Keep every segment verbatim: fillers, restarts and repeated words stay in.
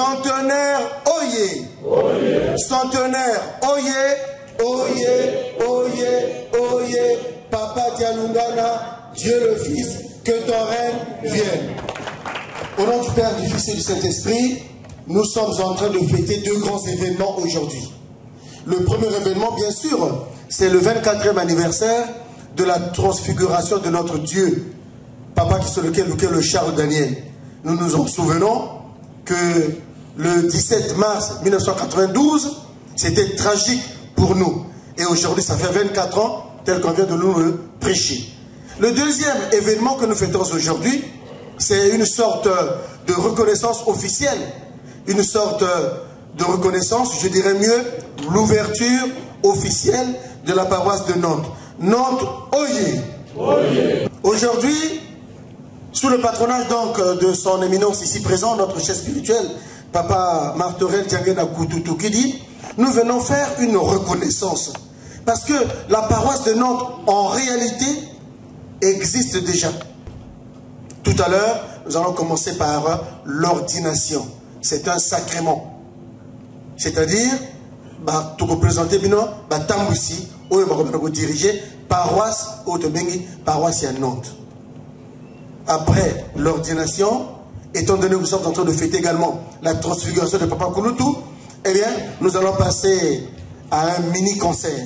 Centenaire, oyez. Oyez. Centenaire, oyez. Oyez, oyez, oyez. Papa Dialungana, Dieu le Fils, que ton règne vienne. Au nom du Père, du Fils et du Saint-Esprit, nous sommes en train de fêter deux grands événements aujourd'hui. Le premier événement, bien sûr, c'est le vingt-quatrième anniversaire de la transfiguration de notre Dieu, Papa qui sur lequel lequel le Charles Daniel. Nous nous en souvenons que le dix-sept mars mille neuf cent quatre-vingt-douze, c'était tragique pour nous. Et aujourd'hui, ça fait vingt-quatre ans, tel qu'on vient de nous le prêcher. Le deuxième événement que nous fêtons aujourd'hui, c'est une sorte de reconnaissance officielle, une sorte de reconnaissance, je dirais mieux, l'ouverture officielle de la paroisse de Nantes. Nantes, oyez! Oyez. Aujourd'hui, sous le patronage donc de son éminence ici présent, notre chef spirituel, Papa Martorel Diangena Koututu, qui dit, nous venons faire une reconnaissance. Parce que la paroisse de Nantes, en réalité, existe déjà. Tout à l'heure, nous allons commencer par l'ordination. C'est un sacrement. C'est-à-dire, bah, tout représenter bien, bah, Tamboussi, où on va diriger, paroisse, Otobengi, paroisse à Nantes. Après l'ordination, étant donné que nous sommes en train de fêter également la transfiguration de Papa Kouloutou, eh bien, nous allons passer à un mini-concert.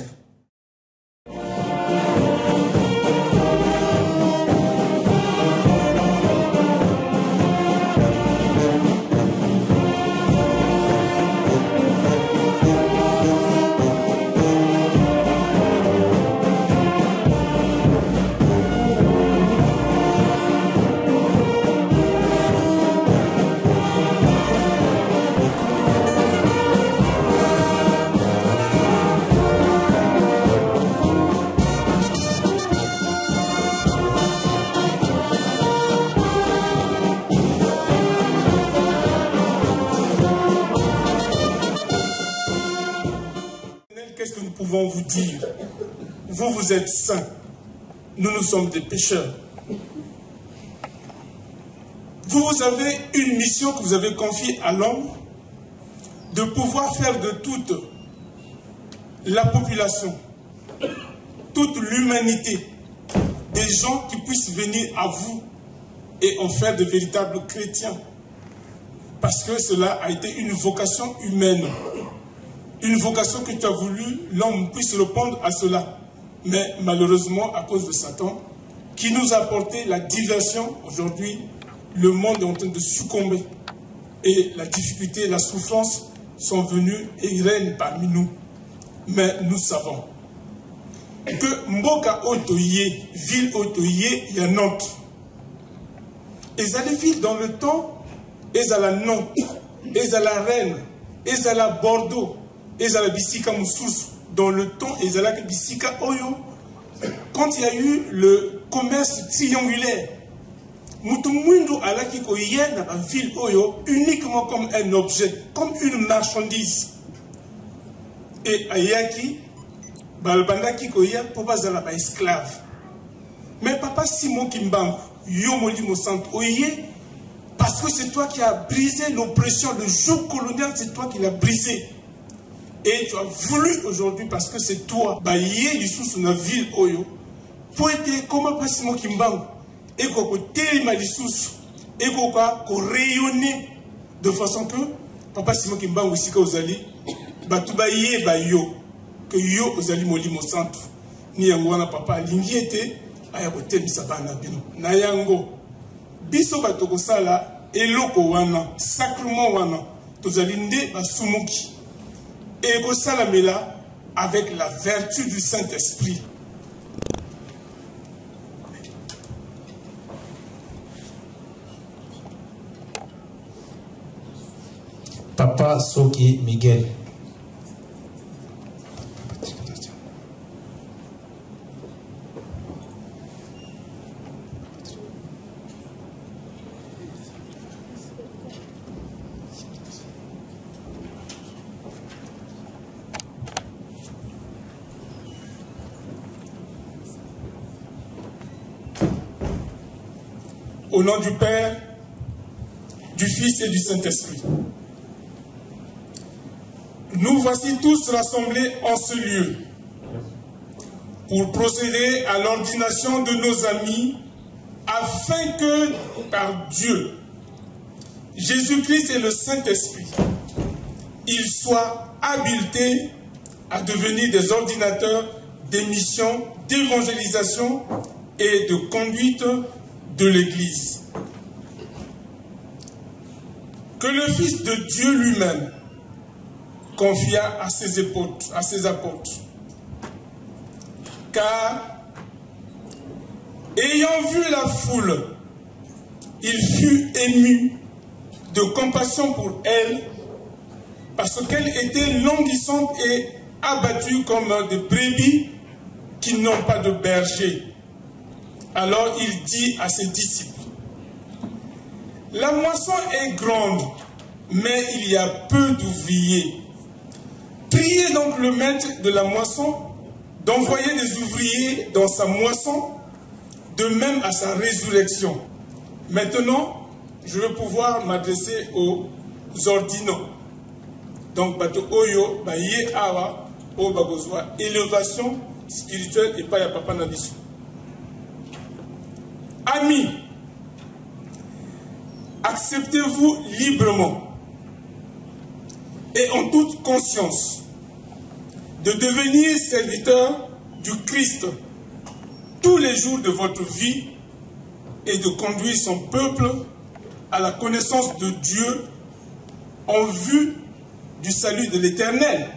Qu'est-ce que nous pouvons vous dire? Vous, vous êtes saints. Nous, nous sommes des pécheurs. Vous, vous avez une mission que vous avez confiée à l'homme de pouvoir faire de toute la population, toute l'humanité, des gens qui puissent venir à vous et en faire de véritables chrétiens. Parce que cela a été une vocation humaine. Une vocation que tu as voulu, l'homme puisse répondre à cela. Mais malheureusement, à cause de Satan, qui nous a apporté la diversion, aujourd'hui, le monde est en train de succomber. Et la difficulté, la souffrance sont venues et règnent parmi nous. Mais nous savons que Mboka Otoye, ville Otoye, il y a Nantes. Et ça les villes dans le temps, et à la Nantes, et à la Rennes, et à la Bordeaux, et à la Bissika Moussous, dans le temps, et à la Bissika Oyo, quand il y a eu le commerce triangulaire, Moutoumouindou Alaki Koyen dans la ville Oyo, uniquement comme un objet, comme une marchandise. Et Ayaki, Balbandaki Koya, pour pas être esclave. Mais papa Simon Kimbangu, Yomoli Mosant Oye, parce que c'est toi qui as brisé l'oppression, le joug colonial, c'est toi qui l'as brisé. Et tu as voulu aujourd'hui, parce que c'est toi, Baye du sous la ville Oyo, pour être comme Papa Simon Kimbangu, et qu'on téléma du sous, et qu'on rayonner de façon que Papa Simon Kimbangu aussi, que vous allez, Batoubaye Bayo, que yo vous allez molimo centre, ni yangoana papa, l'ingiété, ayakote misabana bino, na yango, biso batoko sala, eloko wana, sacrement wana, tozalinde basumuki. Et ko sala mela avec la vertu du Saint-Esprit. Papa Soki Miguel. Au nom du Père, du Fils et du Saint-Esprit. nous voici tous rassemblés en ce lieu pour procéder à l'ordination de nos amis afin que, par Dieu, Jésus-Christ et le Saint-Esprit, ils soient habilités à devenir des ordinateurs des missions d'évangélisation et de conduite de l'Église. Que le Fils de Dieu lui-même confia à ses apôtres, à ses apôtres. Car, ayant vu la foule, il fut ému de compassion pour elle, parce qu'elle était languissante et abattue comme des brebis qui n'ont pas de berger. Alors il dit à ses disciples, « La moisson est grande, mais il y a peu d'ouvriers. Priez donc le maître de la moisson d'envoyer des ouvriers dans sa moisson, de même à sa résurrection. » Maintenant, je vais pouvoir m'adresser aux ordinaux. Donc, bato oyo, ba ye awa, o bagozwa, élévation spirituelle et pas ya papa nabiso. Amis, acceptez-vous librement et en toute conscience de devenir serviteur du Christ tous les jours de votre vie et de conduire son peuple à la connaissance de Dieu en vue du salut de l'Éternel.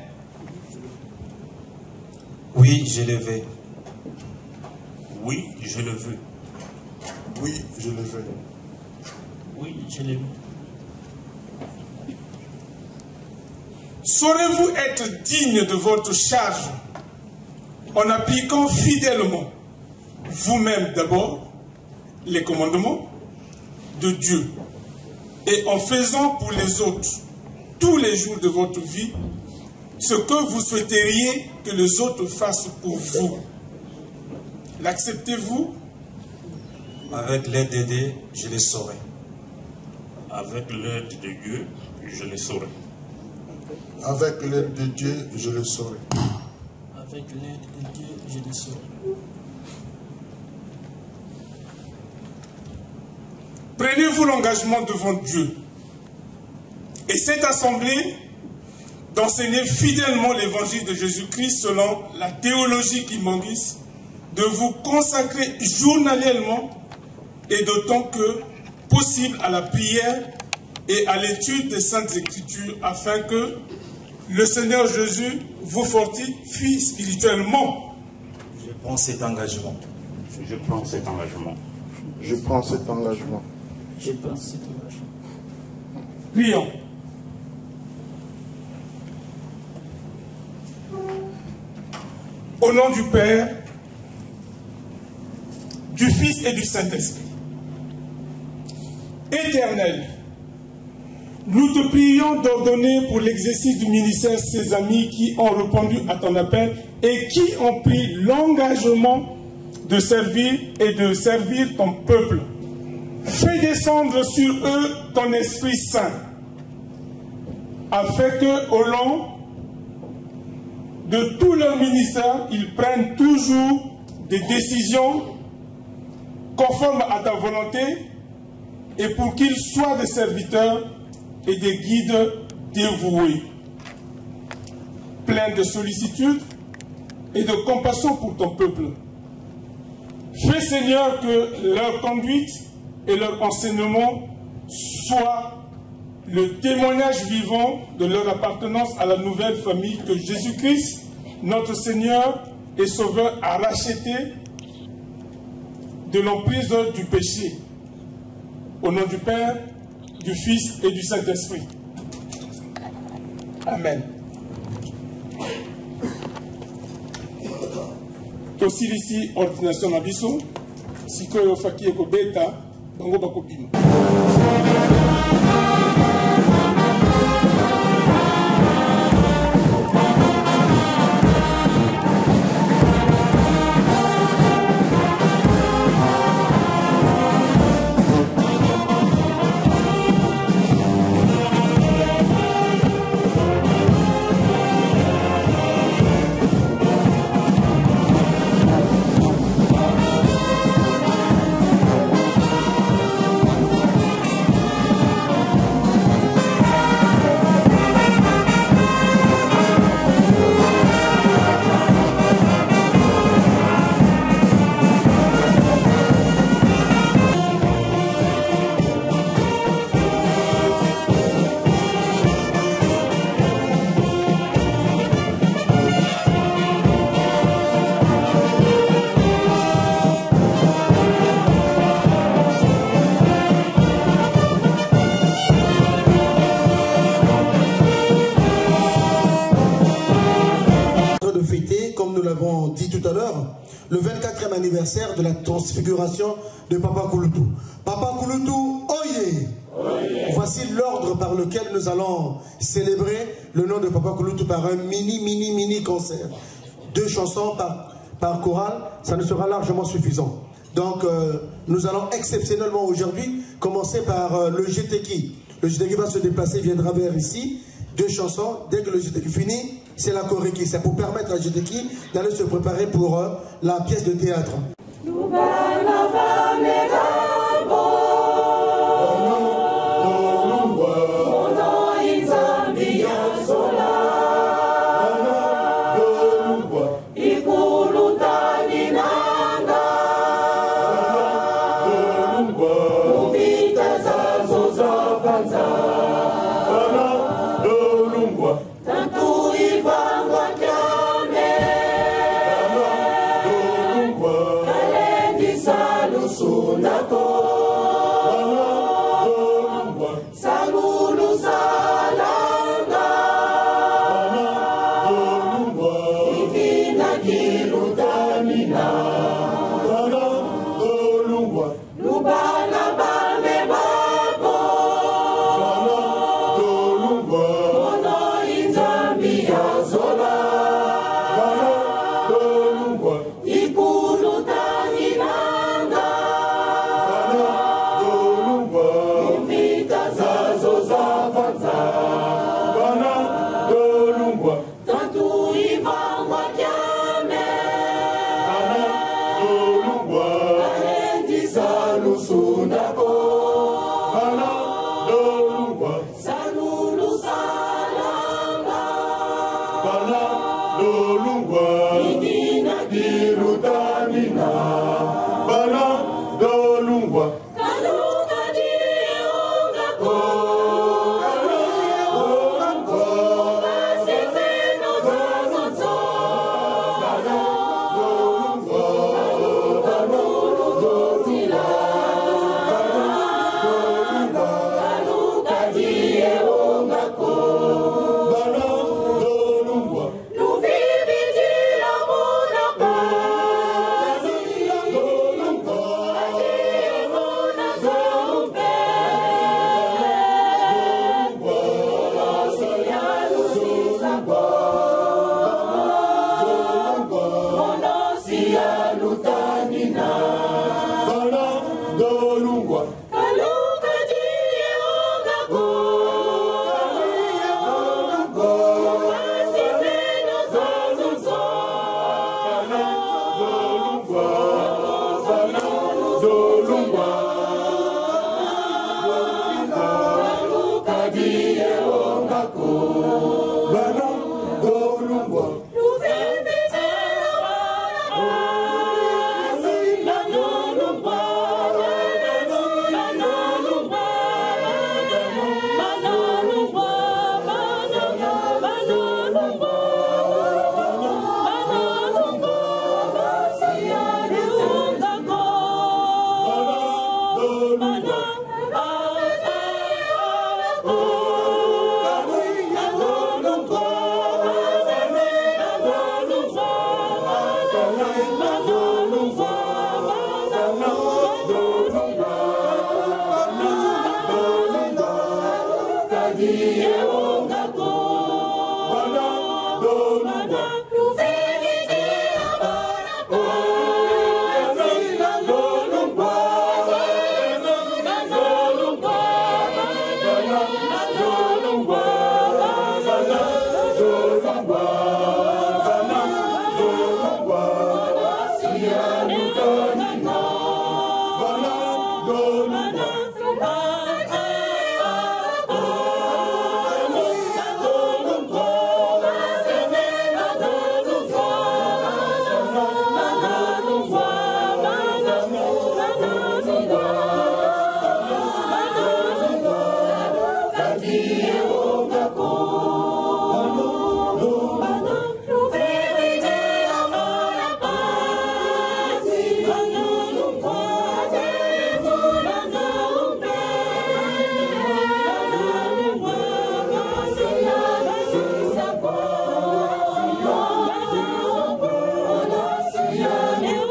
Oui, je le veux. Oui, je le veux. Oui, je le veux. Oui, je le veux. Saurez-vous être digne de votre charge en appliquant fidèlement, vous-même d'abord, les commandements de Dieu et en faisant pour les autres, tous les jours de votre vie, ce que vous souhaiteriez que les autres fassent pour vous? L'acceptez-vous? Avec l'aide de Dieu, je le saurai. Avec l'aide de Dieu, je le saurai. Avec l'aide de Dieu, je le saurai. Avec l'aide de Dieu, je le saurai. Prenez-vous l'engagement devant Dieu et cette assemblée d'enseigner fidèlement l'évangile de Jésus-Christ selon la théologie qui m'enguise, de vous consacrer journalièrement et d'autant que possible à la prière et à l'étude des Saintes Écritures afin que le Seigneur Jésus vous fortifie spirituellement. Je prends cet engagement. Je prends cet engagement. Je prends cet engagement. Je prends cet engagement. Prions. Au nom du Père, du Fils et du Saint-Esprit. Éternel, nous te prions d'ordonner pour l'exercice du ministère ces amis qui ont répondu à ton appel et qui ont pris l'engagement de servir et de servir ton peuple. Fais descendre sur eux ton Esprit Saint, afin que, au long de tout leur ministère, ils prennent toujours des décisions conformes à ta volonté et pour qu'ils soient des serviteurs et des guides dévoués, pleins de sollicitude et de compassion pour ton peuple. Fais, Seigneur, que leur conduite et leur enseignement soient le témoignage vivant de leur appartenance à la nouvelle famille que Jésus-Christ, notre Seigneur et Sauveur, a racheté de l'emprise du péché. Au nom du Père, du Fils et du Saint-Esprit. Amen. Tosilisi ordination na biso, sikoyo faki ekobeta, bango bakopima. le vingt-quatrième anniversaire de la transfiguration de Papa Kouloutou. Papa Kouloutou, oyez! Oyez. Voici l'ordre par lequel nous allons célébrer le nom de Papa Kouloutou par un mini, mini, mini concert. Deux chansons par, par chorale, ça ne sera largement suffisant. Donc, euh, nous allons exceptionnellement aujourd'hui commencer par euh, le G T K I. Le G T K I va se déplacer, viendra vers ici. Deux chansons, dès que le G T K I finit, c'est la chorégie. C'est pour permettre à G T K I d'aller se préparer pour euh, la pièce de théâtre. Yeah.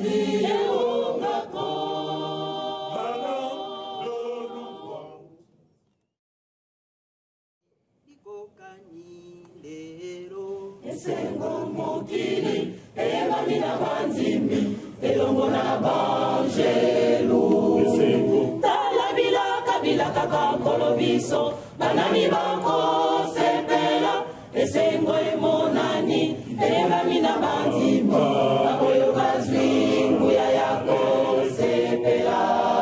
Esengo mokili, ebami na banzimbi, elongo na banjelu. Tala bilaka bilaka kakolo biso, banani bako sepela. Esengo emonani, ebami na banzimbi, akoyo bazwi nguya yako sepela.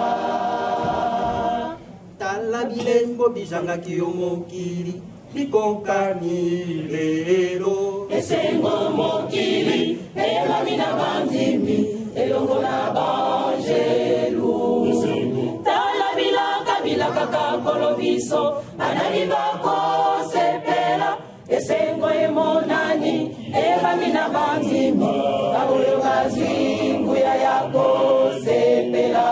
Tala bilengo bijanga kiyo mokili, bikonkani lero. Esengo mokili, ebami na banzimbi, elongo na banjelu. Tala bilaka bilaka kakolo biso, banani bako sepela. Esengo emonani, ebami na banzimbi, akoyo bazwi nguya yako sepela.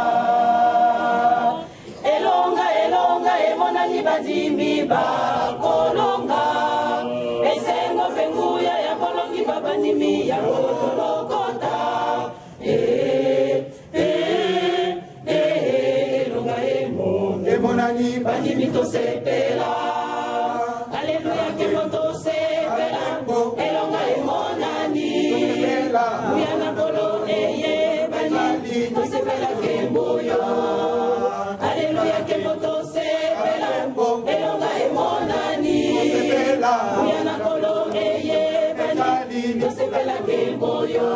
Elonga elonga emonani banzimbi bakolonga. Esengo penguya ya kolongi babanzimbi ya kolokota. Eh eh eh elonga emonani emonani banzimbi to sepela. Aleluya que moto sepela. Elonga emonani uyana kolo eye banzimbi to sepela kemboyo. Aleluya que moto sepela. Elonga emonani uyana kolo eye bani to sepela kemboyo.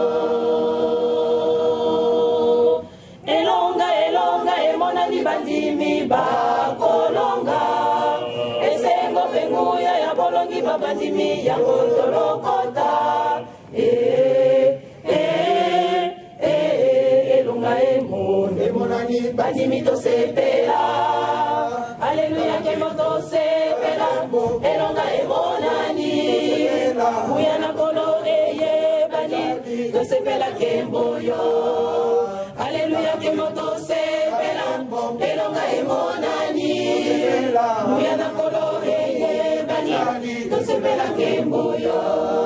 Elonga elonga emonani banzimi bakolonga. Esengo penguya ya bolongi babanzimi ya kotolokota. Eh eh eh elonga emonani banzimi to sepela. Aleluya que moto sepela. Elonga emonani uyana kolo eye bani to sepela kemboyo. Aleluya que moto sepela. Elonga emonani uyana kolo eye bani to sepela kemboyo.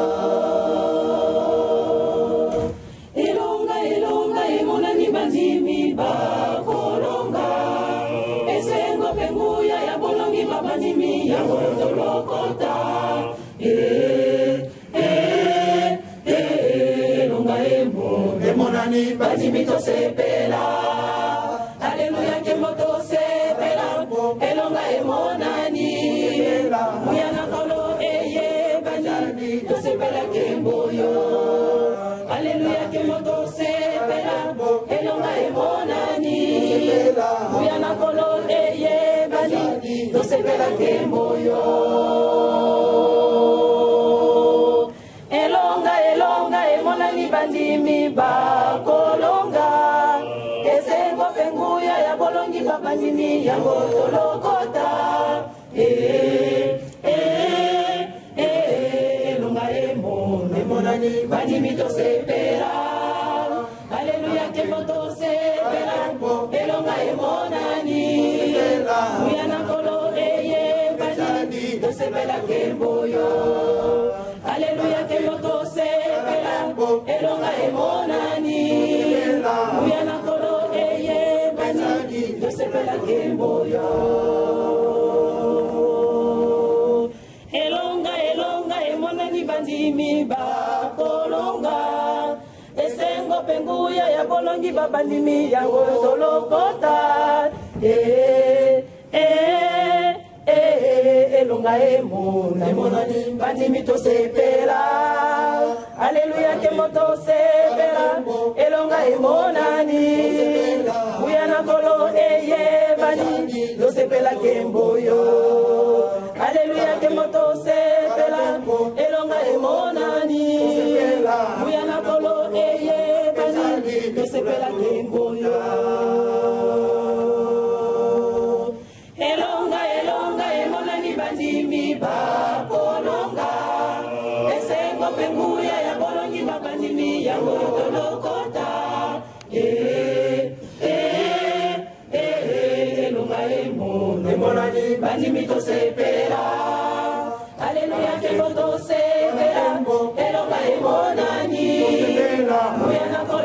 Elonga elonga emonani banzimi bakolonga. Esengo penguya ya bolongi babanzimi ya kolokota. Eh eh eh elonga emonani banzimi to sepela. Aleluya que moto sepela. Elonga emonani uyana kolo eye bani to sepela kemboyo. Aleluya que moto sepela. Elonga emonani uyana kolo eye bani to sepela kemboyo. Elonga elonga emonani banzimi bakolonga. Esengo penguya ya bolongi babanzimi ya kotolokota. Eh eh eh elonga emonani banzimi to sepela. Aleluya que moto sepela. Elonga emonani uyana kolo eye bani to sepela kemboyo. Aleluya que moto sepela. Elonga emonani uyana kolo eye bani to sepela kemboyo. Elonga elonga emonani banzimi bakolonga. Esengo penguya ya bolongi babanzimi ya kotolokota. Eh eh eh elonga emonani banzimi to sepela. Aleluya que moto sepela. Elonga emonani uyana kolo eye bani to sepela kemboyo. Aleluya que moto sepela. Elonga emonani uyana kolo eye bani to sepela kemboyo. Elonga elonga emonani banzimi bakolonga. Esengo penguya ya bolongi babanzimi ya kotolokota. Eh eh eh elonga emonani banzimi to sepela. Aleluya que moto sepela. Elonga emonani uyana kolo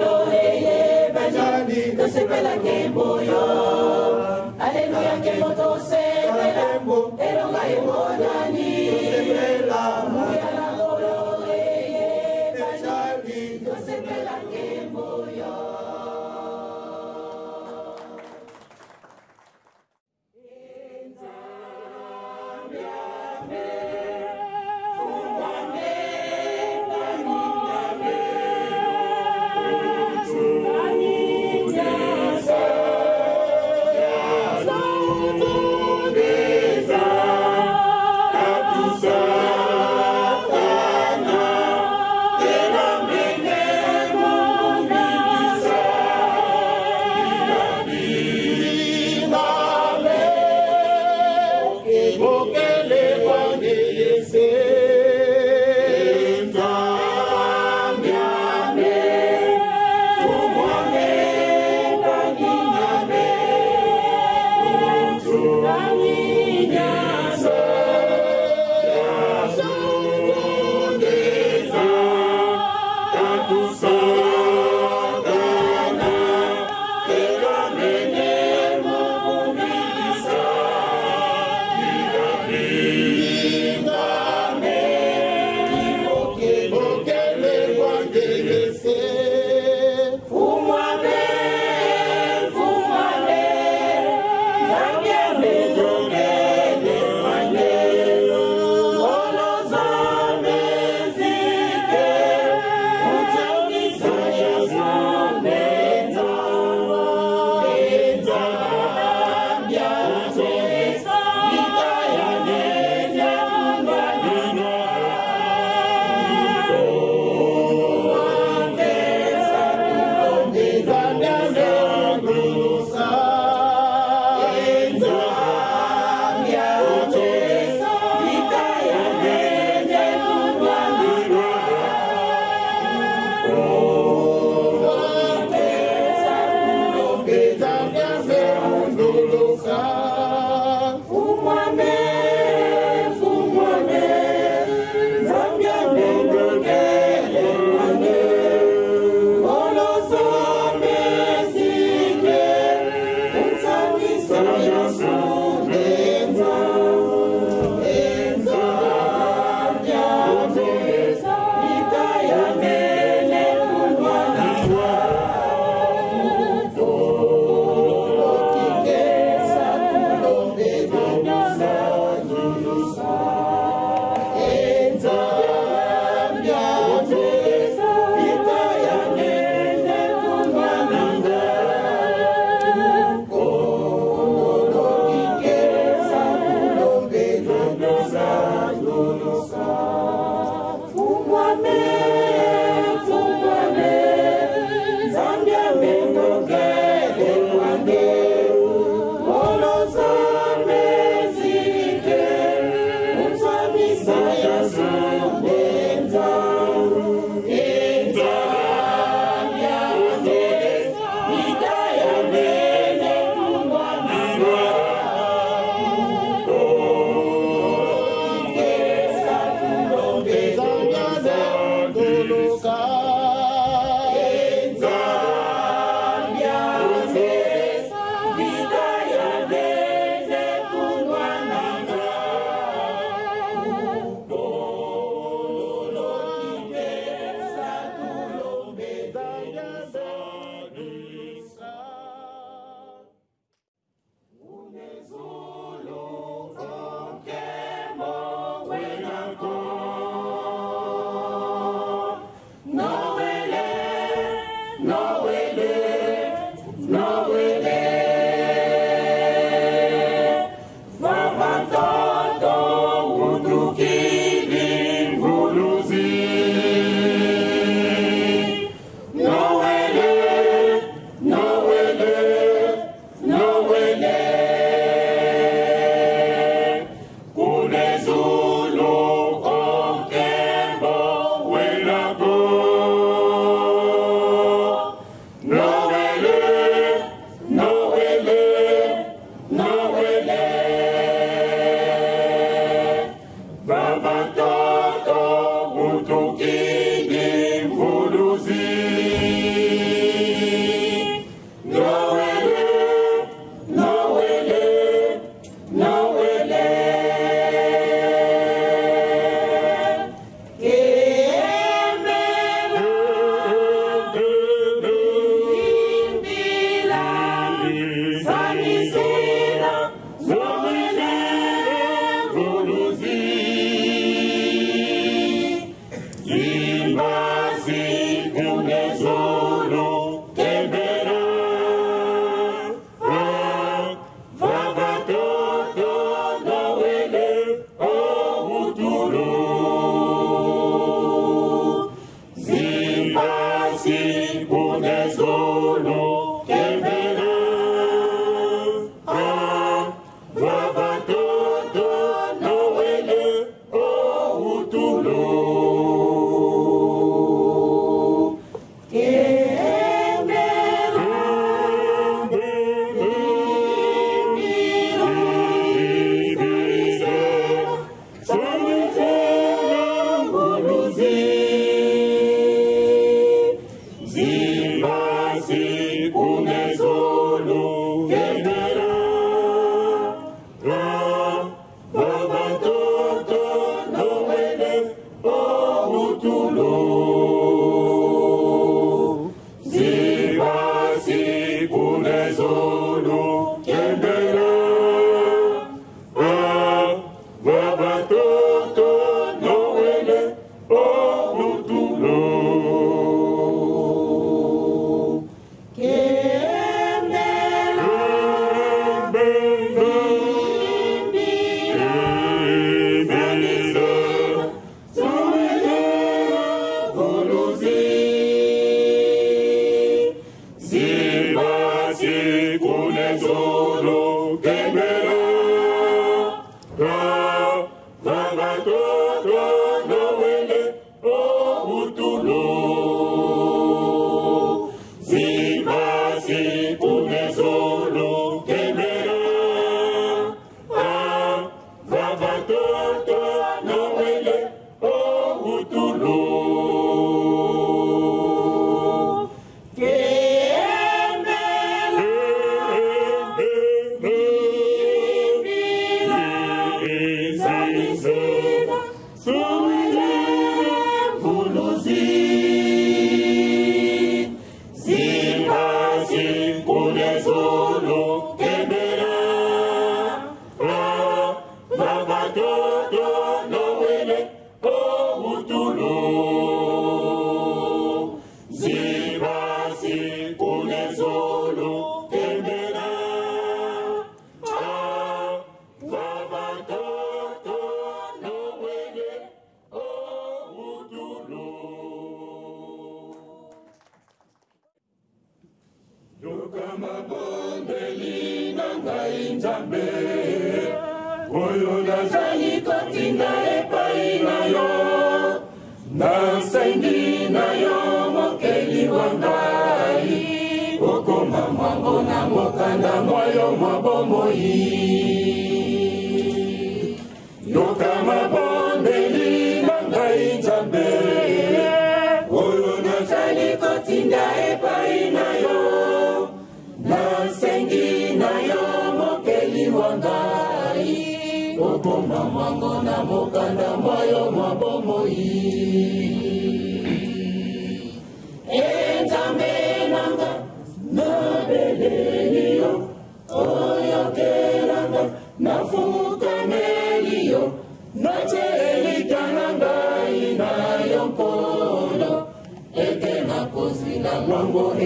Wango e ya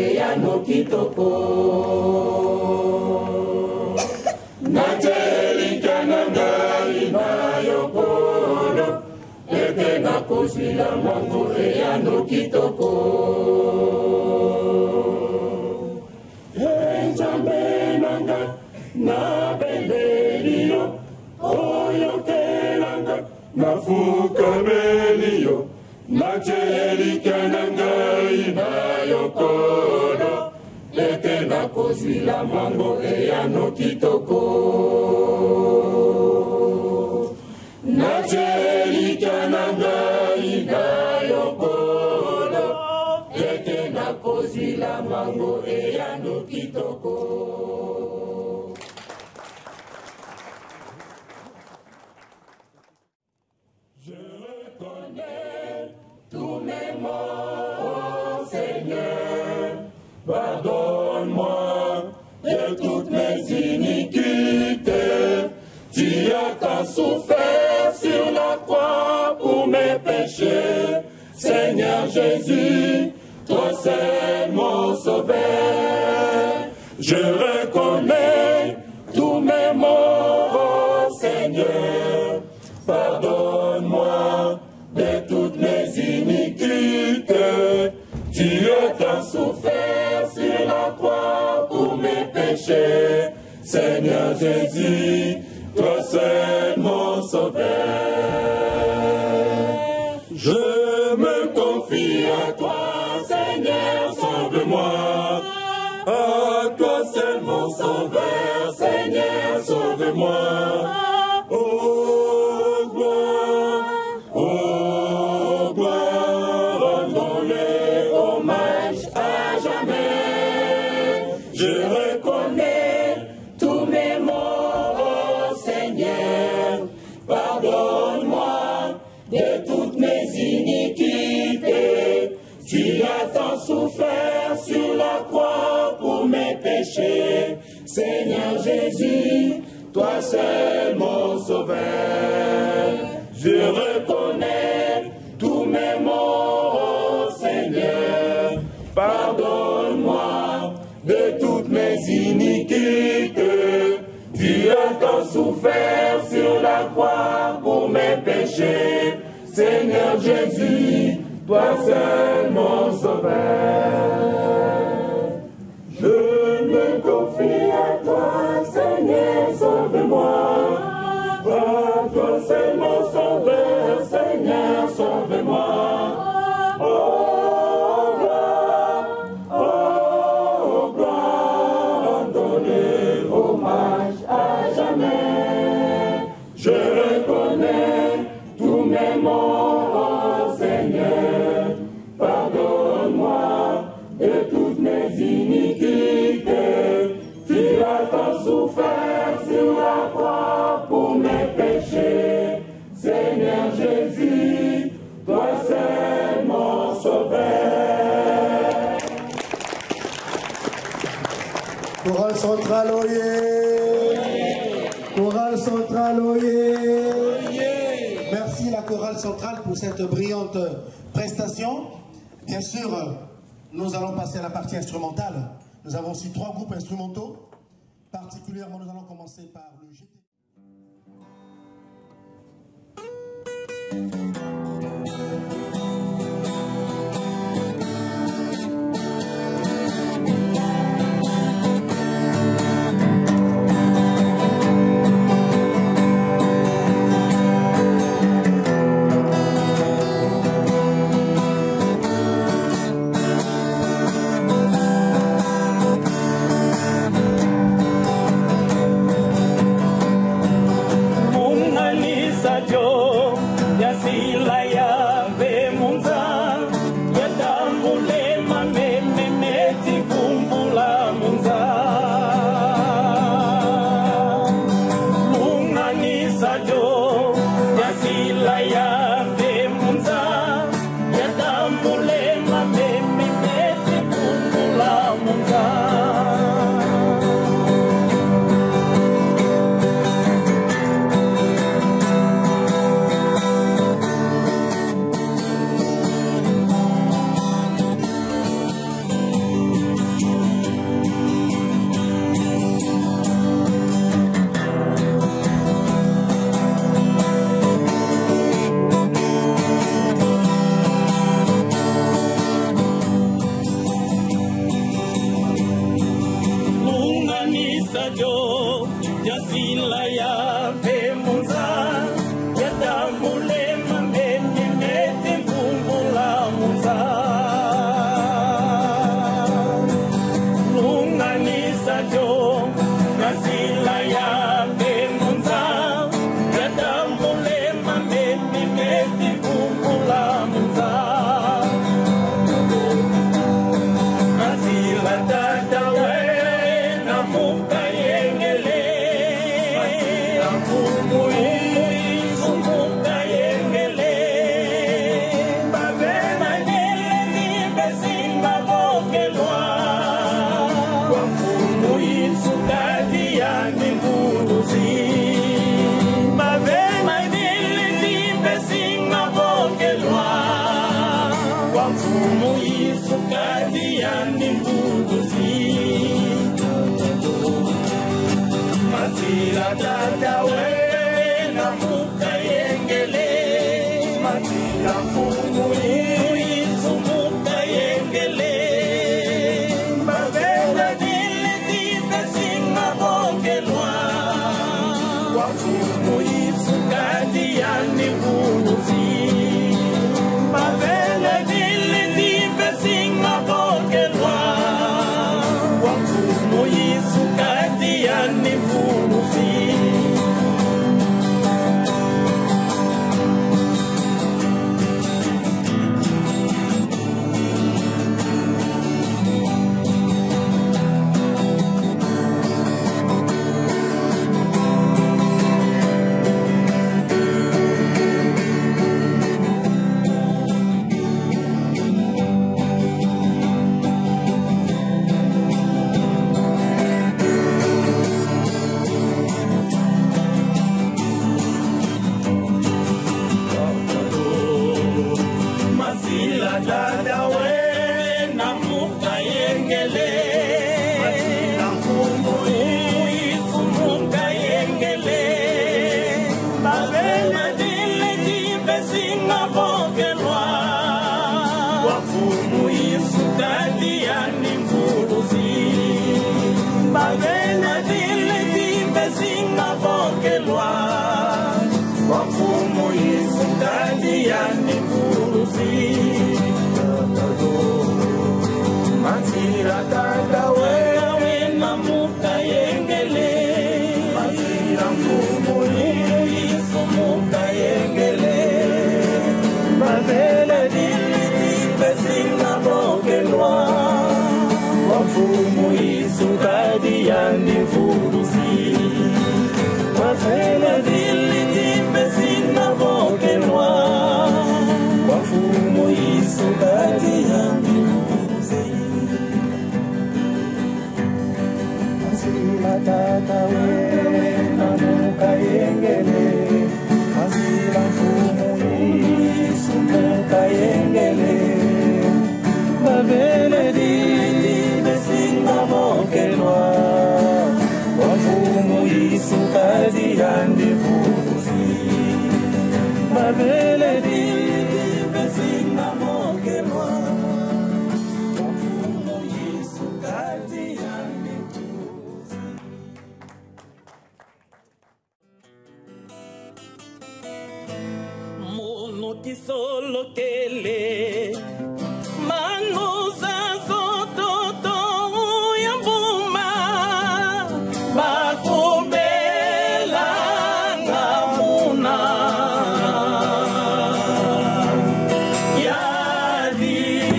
eyano kitoko najelika na ngai na yokolo ete nakozwila mwangu eyano kitoko Nzambe nanga nabeleli yo oyokelanga nafukameli yo najelika na ngai na yokolo ete nakozwila mwango eyano kitoko najelika na ngai na yokolo ete nakozwila mwango eyano kitoko Je reconnais tous mes morts, Seigneur. Pardonne-moi de toutes mes iniquités. Tu as tant souffert sur la croix pour mes péchés. Seigneur Jésus, toi seul mon sauveur. Je reconnais tous mes morts, Seigneur. Pardonne-moi de toutes mes iniquités. Tu as tant souffert sur la croix pour mes péchés. Seigneur Jésus, toi seul mon sauveur. Je me confie à toi, Seigneur, sauve-moi. À toi seul mon sauveur, Seigneur, sauve-moi. Oh gloire, oh gloire, rendons-le hommage à jamais. Je reconnais tous mes morts, oh Seigneur. Pardonne-moi de toutes mes iniquités. Tu as tant souffert sur la croix pour mes péchés. Seigneur Jésus, toi seul mon sauveur. Je reconnais tous mes morts, oh Seigneur. Pardonne-moi de toutes mes iniquités. Tu as tant souffert sur la croix pour mes péchés. Seigneur Jésus, toi seul mon sauveur. Je me confie à toi, Seigneur, sauve-moi. À toi seul mon sauveur, Seigneur, sauve-moi. Oh gloire, oh gloire, rendons-le hommage à jamais. Je reconnais tous mes morts, Seigneur. Pardonne-moi de toutes mes iniquités. Tu as tant souffert sur la croix pour mes péchés. Seigneur Jésus, toi seul mon sauveur. Chorale centrale, oyez. Chorale centrale, oyez. Merci la chorale centrale pour cette brillante prestation. Bien sûr, nous allons passer à la partie instrumentale. Nous avons aussi trois groupes instrumentaux. Particulièrement, nous allons commencer par le G T. Mona Lisa Joe, ya si la masila ya vemunza ya damule mambeni mete vumbula munza lunganisa jo masila ya vemunza ya damule mambeni mete vumbula munza masila tatawe na muka yengele masila kumui sumuka yengele babena nele ni besinga bokelwa kwa kumui sukati ya ninguruzi babena nele ni besinga bokelwa kwa kumui sukati ya ninguruzi masila tatawe na muka yengele masila kumui sumuka yengele babena dile dile singa bokelwa kwa kumui sukati ya ninguruzi babena dile dile singa bokelwa kwa kumui sukati ya ninguruzi masila tatawe na muka yengele masila kumui sumuka yengele babena dile dibe singa bokelwa kwa kumui sukati ya ninguruzi babena dile dibe singa bokelwa kwa kumui sukati ya ninguruzi masila tatawe na muka yengele masila kumui sumuka yengele babele dile dibe singa bokelwa kwa kumui sukati ya ninguruzi babele dile dibe singa bokelwa kwa kumui sukati ya ninguruzi masila tatawe na muka yengele masila kumui sumuka yengele babele dile singa bokelwa kwa kumui sukati ya ninguruzi babele dile singa bokelwa kwa kumui sukati ya ninguruzi mono kisolo kele manuza zototo ya mbuma bakobela ngamuna yadi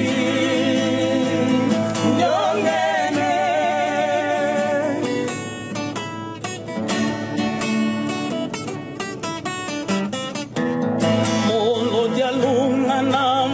nyongene mono dialunga na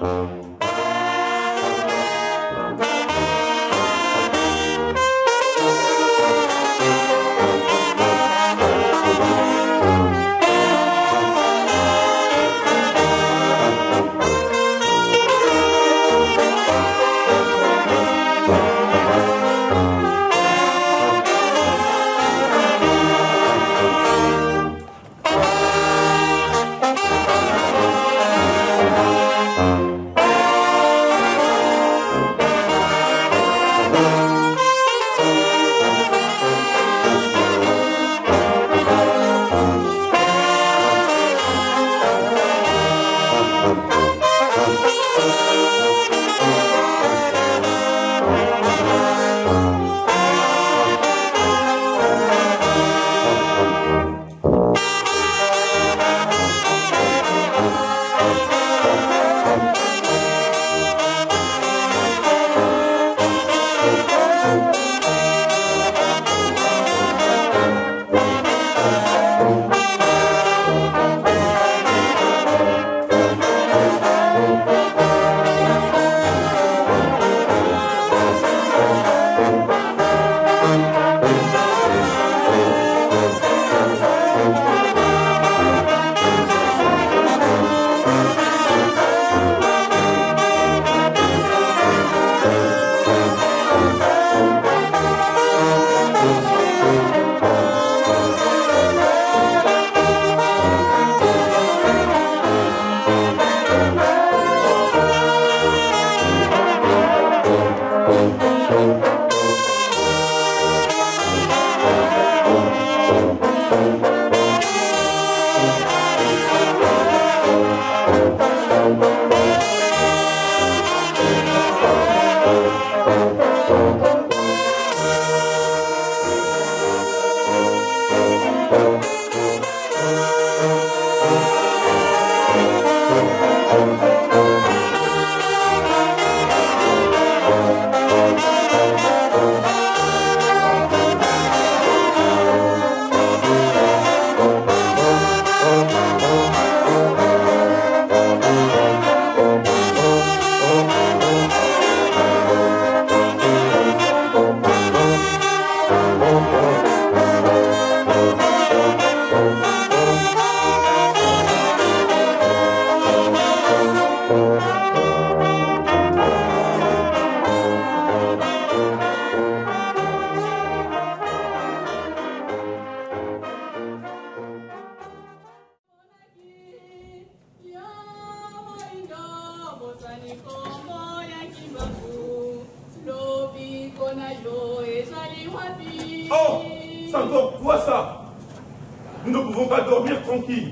Oh, c'est encore quoi ça? Nous ne pouvons pas dormir tranquille.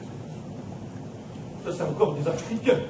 Ça, c'est encore des Africains.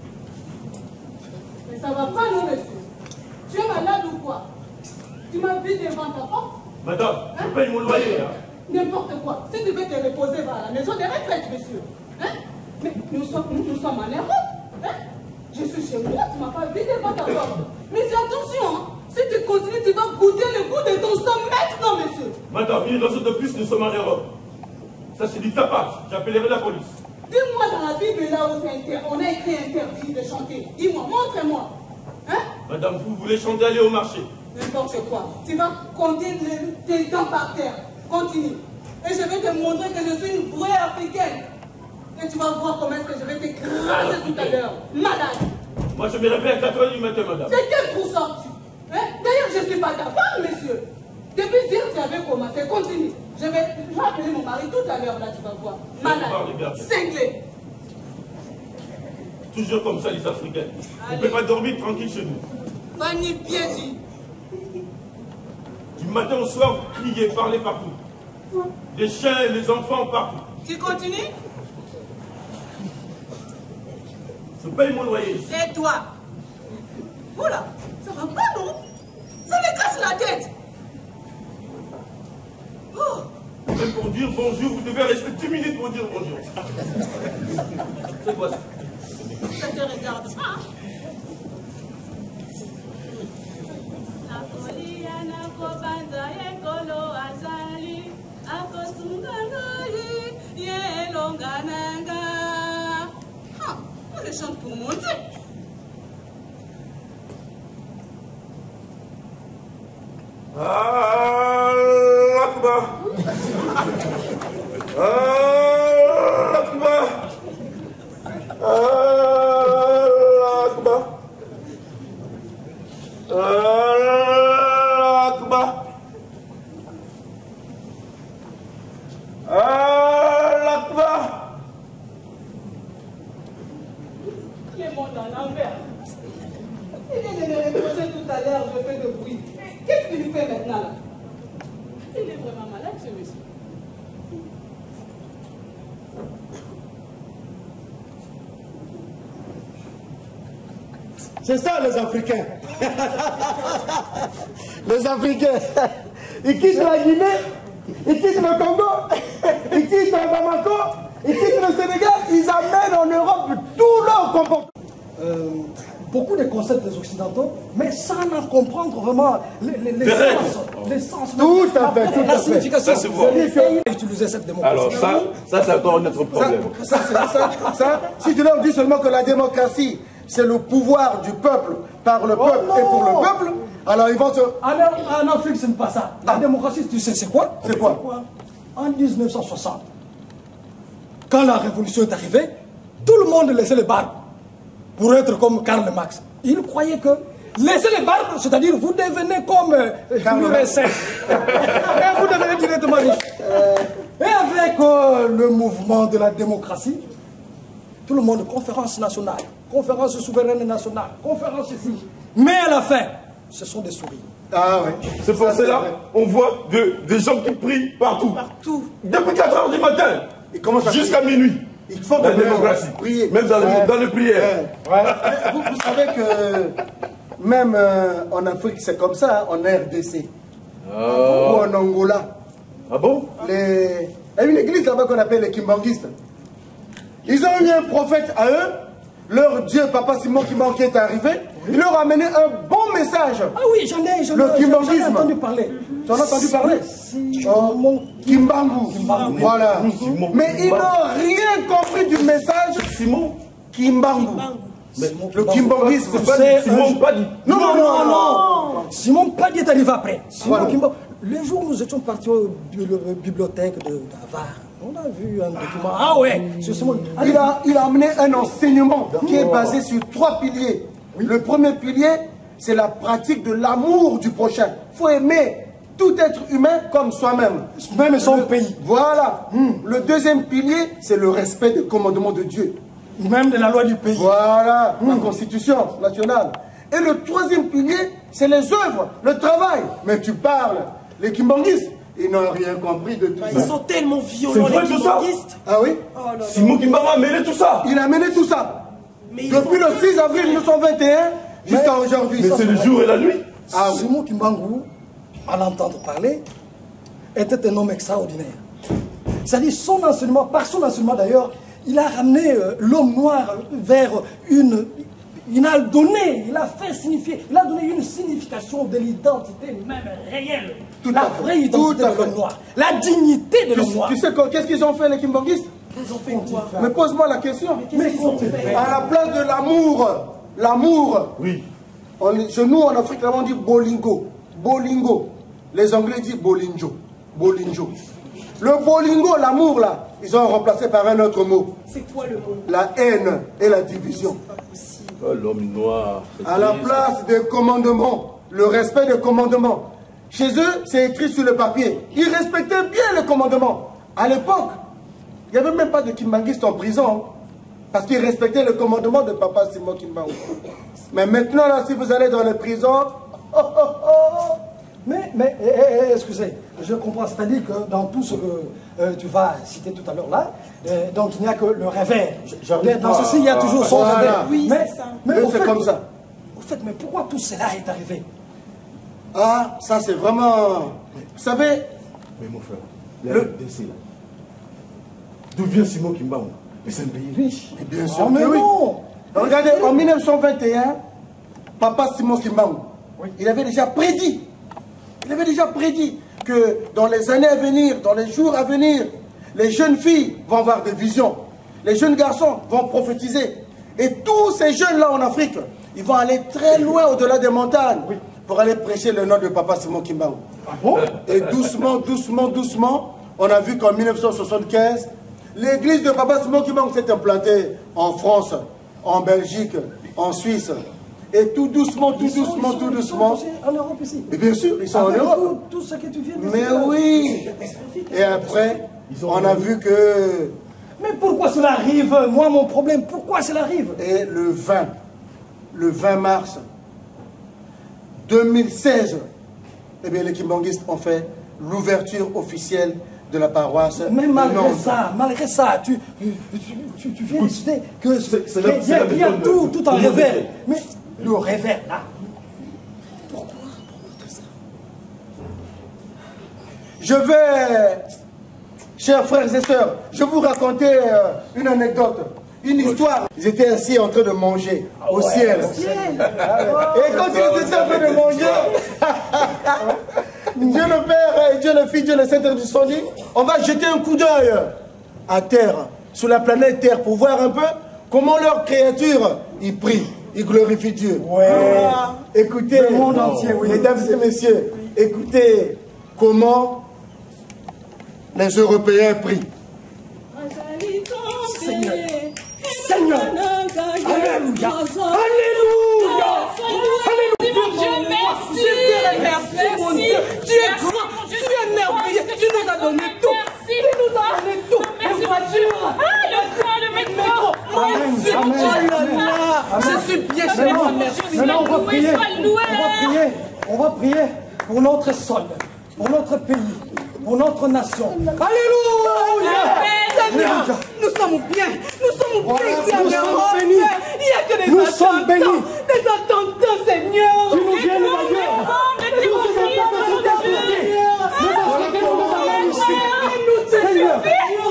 Mais ça va pas, non, monsieur? Tu es malade ou quoi? Tu m'as vu devant ta porte? Madame, hein? Je paye mon loyer. Hein? N'importe quoi. Si tu veux te reposer, va à la maison de retraite, monsieur. Hein? Mais nous sommes, nous, nous sommes en Europe. Hein? Je suis chez moi, tu m'as pas vu devant ta porte. Mais attention, hein? Si tu continues, tu vas goûter le goût de ton sang maintenant, monsieur. Madame, une raison de plus, nous sommes en Europe. Ça, c'est du tapage. J'appellerai la police. Dis-moi dans la Bible, là où on a écrit interdit de chanter. Dis-moi, montre-moi. Hein? Madame, vous voulez chanter, aller au marché? N'importe quoi. Tu vas compter tes dents par terre. Continue. Et je vais te montrer que je suis une vraie africaine. Et tu vas voir comment est-ce que je vais t'écraser tout à l'heure. Malade. Moi, je me réveille à quatre heures du matin, madame. De quel trou sors-tu? Hein? D'ailleurs, je ne suis pas ta femme, monsieur. Depuis hier, tu avais commencé. Continue. Je vais, je vais appeler mon mari tout à l'heure, là, tu vas voir. Malade. Cinglé. Toujours comme ça, les Africains. On ne peut pas dormir tranquille chez nous. Fanny Piedi. Du matin au soir, vous criez, parlez partout. Les chiens et les enfants partout. Tu continues? Je paye mon loyer ici. Et toi? Oula, ça va pas, non? Ça me casse la tête. Oh. Même pour dire bonjour, vous devez rester dix minutes pour dire bonjour. C'est quoi ça? Ça te regarde pas. Ah, on le chante pour monter. Allah Akbar. Allah Akbar. Allah Akbar. Les mondes en envers. Il vient de me reprocher tout à l'heure, je fais de bruit. Qu'est-ce qu'il lui fait maintenant là? Il est vraiment malade ce monsieur. C'est ça les Africains. Les Africains. Ils quittent la Guinée, ils quittent le Congo, ils quittent le Bamako, ils quittent le Sénégal, ils amènent en Europe tout leur comportement. Euh, beaucoup de concepts des Occidentaux, mais sans en comprendre vraiment les, les, les sens. Les sens tout à fait, tout la à fait. signification. Ça, c'est vrai. Utiliser cette démocratie. Alors ça, ça c'est encore notre problème. Ça, ça, ça, ça, si tu leur dis seulement que la démocratie, c'est le pouvoir du peuple, par le peuple oh et pour le peuple, alors ils vont se... Alors, en Afrique, ce n'est pas ça. La ah. démocratie, tu sais, c'est quoi? C'est quoi? En mille neuf cent soixante, quand la révolution est arrivée, tout le monde laissait les barbes pour être comme Karl Marx. Il croyait que laisser les barbes, c'est-à-dire vous devenez comme euh, l'U R S S. Et vous devenez directement riche. Euh, et avec euh, le mouvement de la démocratie, tout le monde, conférence nationale, conférence souveraine nationale, conférence ici. Mais à la fin, ce sont des souris. Ah oui. C'est pour cela on voit de, des gens qui prient partout. Partout. Depuis quatre heures du matin jusqu'à minuit. Il faut la démocratie. Prier. Même dans, ouais. le, dans les prières. Ouais. Ouais. Vous, vous savez que même euh, en Afrique, c'est comme ça, hein, en R D C. Oh. Ou en Angola. Ah bon? Les... Il y a une église là-bas qu'on appelle les Kimbanguistes. Ils ont eu un prophète à eux. Leur Dieu, Papa Simon Kimbangu qui est arrivé, oui. Il leur a amené un bon message. Ah oui, j'en ai, j'en ai, le Kimbanguisme. J'en ai entendu parler. Tu en as entendu parler? Si, oh, mon Kimbangu. Kimbangu. Voilà. Simon. Mais ils n'ont rien compris du message. Simon Kimbangu. Mais le Kimbanguisme. C'est Simon Padi. Non, non, non, non. Simon Padi est arrivé après. Simon voilà. Kimbangu. Le jour où nous étions partis aux bibliothèques de Navarre, on a vu un document. Ah ouais, c'est Simon. Il a, il a amené un enseignement qui est basé sur trois piliers. Oui. Le premier pilier, c'est la pratique de l'amour du prochain. Il faut aimer tout être humain comme soi-même. Même son le, pays. Voilà. Mmh. Le deuxième pilier, c'est le respect des commandements de Dieu. Même de la loi du pays. Voilà, mmh. La constitution nationale. Et le troisième pilier, c'est les œuvres, le travail. Mais tu parles, les Kimbanguistes, ils n'ont rien compris de tout bah, ça. Ils sont tellement violents, les Kimbanguistes. Ah oui? Oh, non, non. Simon Kimbangu a mené tout ça. Il a mené tout ça. Mais depuis le six avril mille neuf cent vingt et un jusqu'à aujourd'hui. Mais c'est le jour et la nuit. Ah, oui. Simon Kimbangu, à l'entendre parler, était un homme extraordinaire. C'est-à-dire son enseignement, par son enseignement d'ailleurs, il a ramené euh, l'homme noir vers une... Il a donné, il a fait signifier, il a donné une signification de l'identité même réelle. Tout la vraie identité de l'homme noir. La dignité de l'homme noir. Tu sais qu'est-ce qu'ils ont fait les Kimbanguistes? Ils ont fait quoi? Mais pose-moi la question. Mais, Mais ont fait à la place de l'amour, l'amour. Oui. On, chez nous en Afrique, on dit bolingo. Bolingo. Les Anglais disent bolinjo. Bolinjo. Le bolingo, l'amour là, ils ont remplacé par un autre mot. C'est quoi le mot? La haine et la division. Oh, l'homme noir. À la place des commandements, le respect des commandements. Chez eux, c'est écrit sur le papier. Ils respectaient bien les commandements. À l'époque, il n'y avait même pas de Kimbanguistes en prison. Parce qu'ils respectaient le commandement de Papa Simon Kimbangu. Mais maintenant, là, si vous allez dans les prisons... Oh, oh, oh. Mais, mais eh, eh, excusez, je comprends. C'est-à-dire que dans tout ce que euh, tu vas citer tout à l'heure là, euh, donc il n'y a que le revers. Dans ceci, il y a toujours son voilà. revers. Oui, mais c'est ça. Mais c'est comme ça. Au fait, mais pourquoi tout cela est arrivé? Ah, ça c'est vraiment... Vous savez... Mais mon frère, le R D C là, d'où vient Simon Kimbangu? Mais c'est un pays riche. Et bien sûr, oh, mais oui. non. Regardez, en mille neuf cent vingt et un, Papa Simon Kimbangu, oui. Il avait déjà prédit, il avait déjà prédit que dans les années à venir, dans les jours à venir, les jeunes filles vont avoir des visions, les jeunes garçons vont prophétiser. Et tous ces jeunes-là en Afrique, ils vont aller très loin au-delà des montagnes oui. pour aller prêcher le nom de Papa Simon Kimbangu. Ah bon? Et doucement, doucement, doucement, on a vu qu'en mille neuf cent soixante-quinze, l'église de Papa Simon Kimbangu s'est implantée en France, en Belgique, en Suisse. Et tout doucement, tout ils doucement, sont, tout ils doucement. sont en Europe ici. Et bien sûr, ils sont Avec en Europe. Tout, tout ce que tu viens de Mais dire. oui. Et après, on a vu que... Mais pourquoi cela arrive? Moi, mon problème, pourquoi cela arrive? Et le vingt, le vingt mars deux mille seize, eh bien, les Kimbanguistes ont fait l'ouverture officielle de la paroisse. Mais malgré non. ça, malgré ça, tu, tu, tu, tu viens de citer que c'est qu'il la- y a, c'est la qu'il y a méthode tout, de- tout en de- de- revers. Mais le revers, là, Je vais, chers frères et sœurs, je vais vous raconter euh, une anecdote, une histoire. Ils étaient assis en train de manger au ciel. Et quand ils étaient en train de manger, Dieu le Père, et Dieu le Fils, Dieu le Saint-Esprit sont dit, on va jeter un coup d'œil à terre, sur la planète Terre, pour voir un peu comment leurs créatures, ils prient, ils glorifient Dieu. Ouais. Ah, écoutez, le monde entier, oui. mesdames et messieurs, écoutez comment les Européens prient. Seigneur, Seigneur, Alléluia, Alléluia, Alléluia. Dieu merci. Je te remercie, mon Dieu. Tu es grand, tu es merveilleux. Tu nous as donné tout. Tu nous as donné tout. Les voitures. Ah, le train, le métro. Merci. Oh là là. Je suis bien chez moi. Merci. Maintenant, on va prier. On va prier. On va prier pour notre sol, pour notre pays, pour notre nation. Alléluia. Seigneur, nous sommes bien. Nous sommes bien ici en Nous sommes Europe. bénis. Il n'y a que des Nous attentats. sommes bénis. Des attentats, Seigneur. Qui nous viennent d'ailleurs. Seigneur.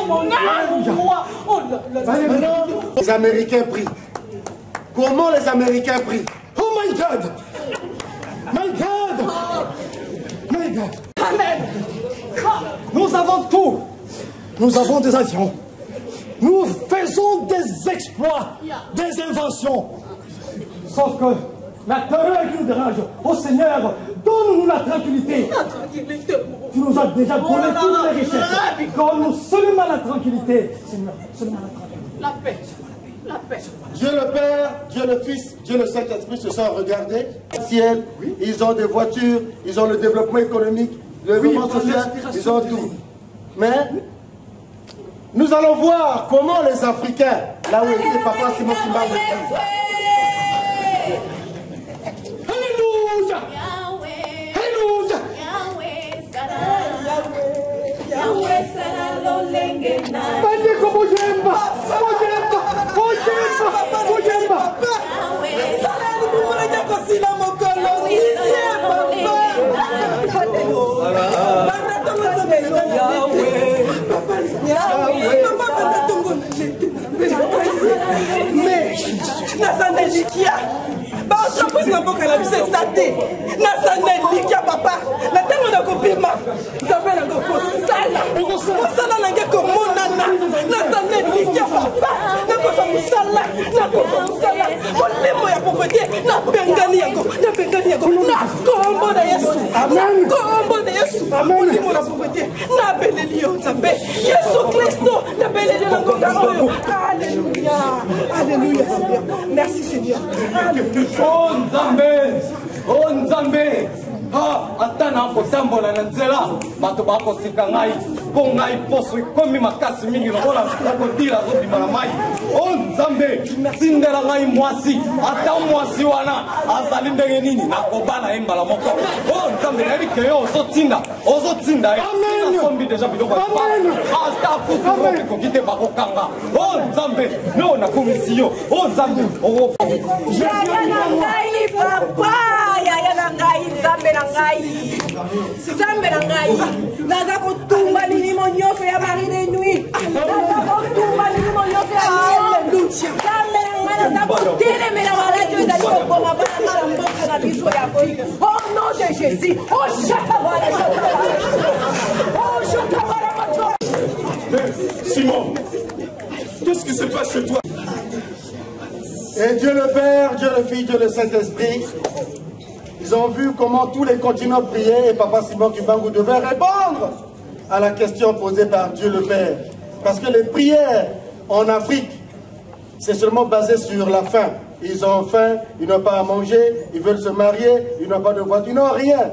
Les Américains prient. Comment les Américains prient? Oh my God! My God! My God! Amen. Nous avons tout. Nous avons des avions. Nous faisons des exploits, des inventions. Sauf que la terreur qui nous dérange, oh Seigneur, donne-nous la tranquillité. Tu nous as déjà donné toutes les richesses. Donne-nous seulement la tranquillité. Seigneur, seulement la tranquillité. La paix. La paix. Dieu le Père, Dieu le Fils, Dieu le Saint-Esprit se sont regardés. Ciel, ils ont des voitures, ils ont le développement économique, le développement social, ils ont tout. Mais nous allons voir comment les Africains, là où était Papa Simon Kimbangu, Alléluia! Alléluia! Bandeko Mojemba! Mojemba! Mojemba! Mojemba! Nazana likia baentreprise na mboka na biso eza te nazana likia papa na ntango na kobima nzambe nanga kosala mosala nange komonana nazana likia papa nakosa mosala nakosa mosala molimo ya profete napengani yango napengani yango na kombo na yesu na kombo na yesu molimo na profete nabeleli yo nzambe yesu kristo nabeleli yo na ngonga oyo alleluya alleluya seigneur merci seigneur Oh Nzambe! Oh Nzambe! Ah, ata na kotambola na nzela bato bakosika ngai mpo ngai poso ekomi makasi mingi lokola nakodila azobima na mai. Oh Nzambe! Tindela ngai mwasi ata mwasi wana azali ndenge nini nakobana ye mbala moko. Oh Nzambe nayebi ke yo ozotinda ozotinda ye asombi deja biloko ya ata kutu ekoki te bakokanga. Oh Nzambe no nakomisi yo. Oh Nzambe yaya na ngai papa yaya na ngai nzambe na ngai nzambe na ngai naza kotumba milimo nyonso ya mari de nuit naza kotumba milimo nyonso ya miel nzambe na ngai naza kotelemela baradio ezali koboma bana na mboka na biso ya afrika au nom de jésus oshatabara oshatabara mato. Simon, qu'est-ce qui se passe chez toi? Et Dieu le Père, Dieu le Fils, Dieu le Saint-Esprit, ils ont vu comment tous les continents priaient et Papa Simon Kimbangu devait répondre à la question posée par Dieu le Père. Parce que les prières en Afrique, c'est seulement basé sur la faim. Ils ont faim, ils n'ont pas à manger, ils veulent se marier, ils n'ont pas de voiture, ils n'ont rien.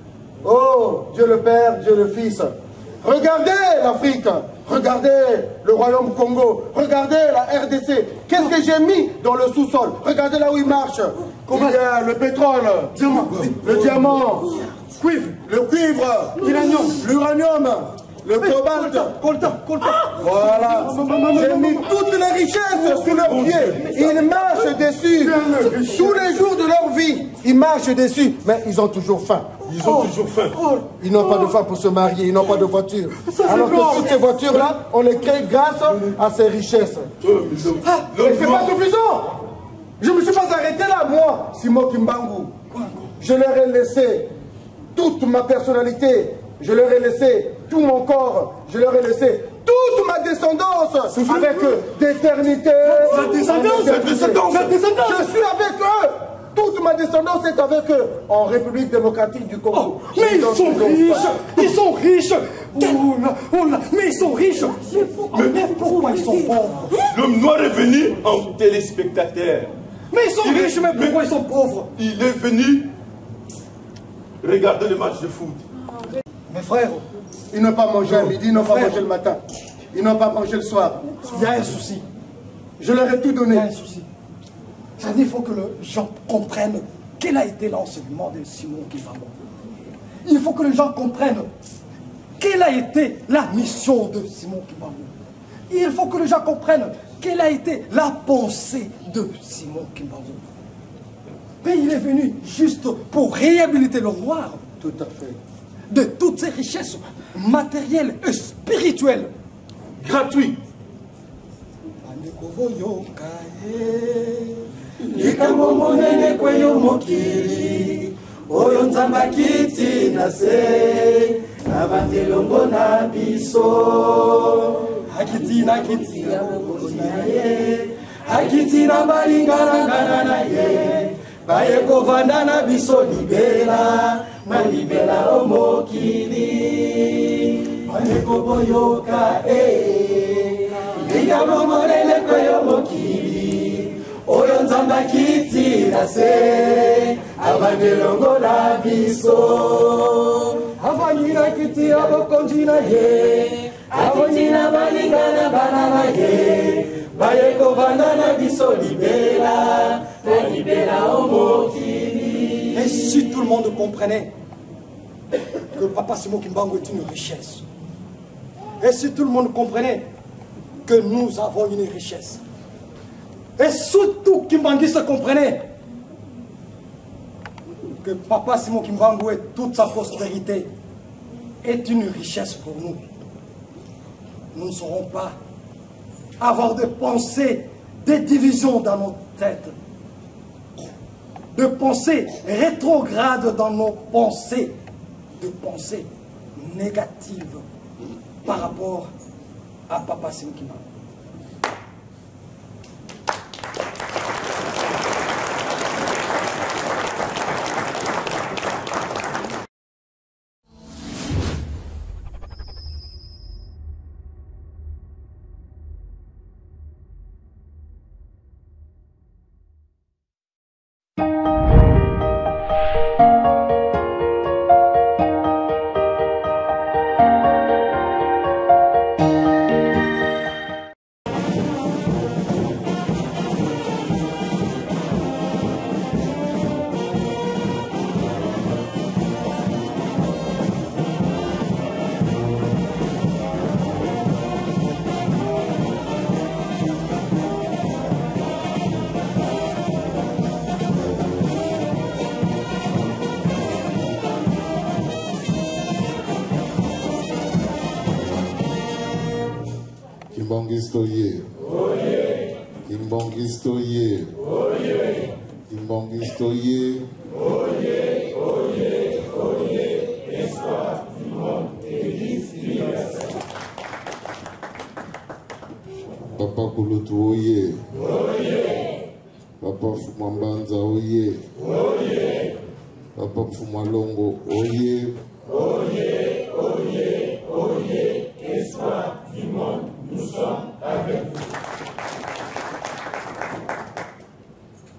Oh, Dieu le Père, Dieu le Fils. Regardez l'Afrique, regardez le Royaume Congo, regardez la R D C. Qu'est-ce que j'ai mis dans le sous-sol? Regardez là où il marche. Il y a le pétrole, diamant, le diamant, cuivre, le cuivre, l'uranium, l'uranium, le cobalt, coltan, coltan. Voilà. J'ai mis toutes les richesses sous leurs pieds. Ils marchent dessus. Tous les jours de leur vie, ils marchent dessus. Mais ils ont toujours faim. Ils ont oh, toujours faim. Oh, ils n'ont oh, pas de faim pour se marier, ils n'ont pas de voiture. Alors que toutes ces voitures-là, on les crée grâce à ces richesses. Ah, mais c'est pas suffisant. Je ne me suis pas arrêté là, moi, Simon Kimbangu. Je leur ai laissé toute ma personnalité, je leur ai laissé tout mon corps, je leur ai laissé toute ma descendance avec eux, d'éternité. La descendance, la descendance, la descendance. Je suis avec eux. Toute ma descendance est avec eux en République démocratique du Congo. Oh, mais ils sont riches, ils sont riches. Oh là, oh là, mais ils sont riches. Mais, mais pourquoi ils sont pauvres? L'homme noir est venu en téléspectateur. Mais ils sont il riches, est, mais pourquoi ils sont pauvres? Il est venu regarder le match de foot. Mes frères, ils n'ont pas mangé à midi, ils n'ont pas mangé le matin. Ils n'ont pas mangé le soir. Il y a un souci. Je leur ai tout donné. Il y a un souci. C'est-à-dire qu'il faut que les gens comprennent quel a été l'enseignement de Simon Kimbangu. Il faut que les gens comprennent quelle a été la mission de Simon Kimbangu. Il faut que les gens comprennent quelle a été la pensée de Simon Kimbangu. Mais il est venu juste pour réhabiliter le noir. Tout à fait. De toutes ces richesses matérielles et spirituelles. Gratuites. Likambo monene kweyo mokili oyo nzamba kiti na se na bandelongo na biso akiti na kiti ya bokozi na ye akiti na balingana ngana na ye baye kovanda na biso libela malibela o mokili maneko boyoka e likambo monene kweyo mokili oyo nzamba kiti na se abandelongo na biso avanyira kiti ya bokonzi na ye akiti na balingana bana na ye baye kovanda na biso libela na libela o mokili. Et si tout le monde comprenait que Papa Simon Kimbangu est une richesse, et si tout le monde comprenait que nous avons une richesse, et surtout Kimbangu se comprenait que Papa Simon Kimbangu et toute sa postérité est une richesse pour nous, nous ne saurons pas avoir de pensées, des divisions dans nos têtes, de pensées rétrogrades dans nos pensées, de pensées négatives par rapport à Papa Simon Kimbangu. Kimbangistoye. Oye. Kimbangistoye. Oye. Kimbangistoye. Oye, oye, oye. Espoir du monde Église universelle. Papa Kulutu oye. Oye. Papa Fumambanza oye. Oye. Papa Fumalongo oye. Oye, oye, oye. Espoir du monde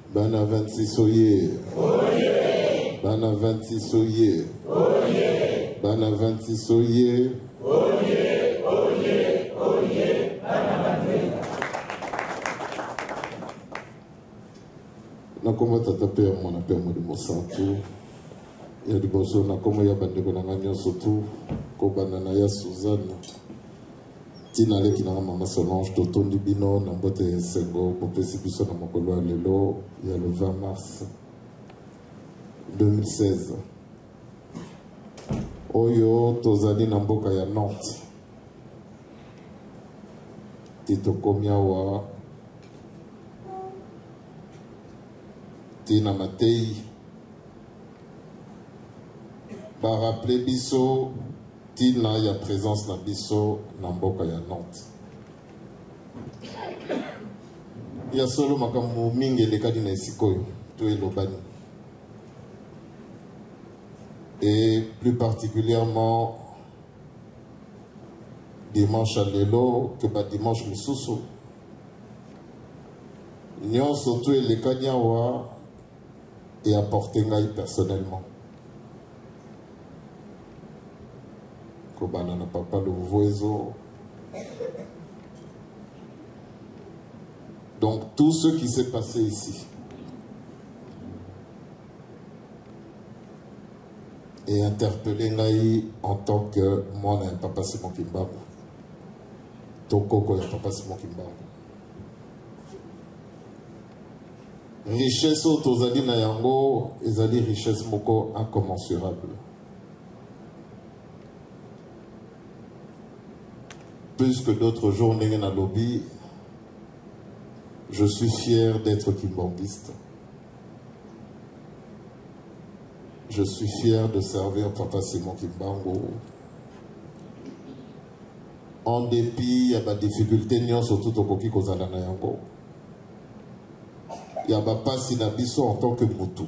Bana vingt-six Oye. Oye. Bana vingt-six Oye. Oye. Bana vingt-six Oye. Oye. Oye. Oye. Bana vingt-six. Nakoma tata père mon père mo de Mosantu. Ya di boso nakoma ya bandeko na nganyo sotu ko banana ya Suzanne. Tina leki na mama Solange totondi bino na mbote sengo popesi biso na mokolo ya lelo ya le vingt mars deux mille seize. Oyo tozali na mboka ya Nantes. Titokomi awa tina matei ba rappeler biso tina ya présence na biso na mboka ya Nantes. Ya solo makambo mingi elekadi na esikoyo to elobani. Et plus particulièrement dimanche à lelo que ba dimanche misusu nyonso to elekadi awa et apporter ngai personnellement. Kobana na papa le voisin. Donc tout ce qui s'est passé ici est interpellé ngai en tant que moi na papa Simon Kimbangu. Tokoko ya papa Simon Kimbangu. Richesse autozali na yango ezali richesse moko incommensurable. Plus que d'autres jours ndenge na lobby, je suis fier d'être kimbanguiste. Je suis fier de servir papa Simon Kimbangu. En dépit ya ba difficulté nyonso tout okoki kozala na yango. Ya ba pasi na biso en tant que mutu.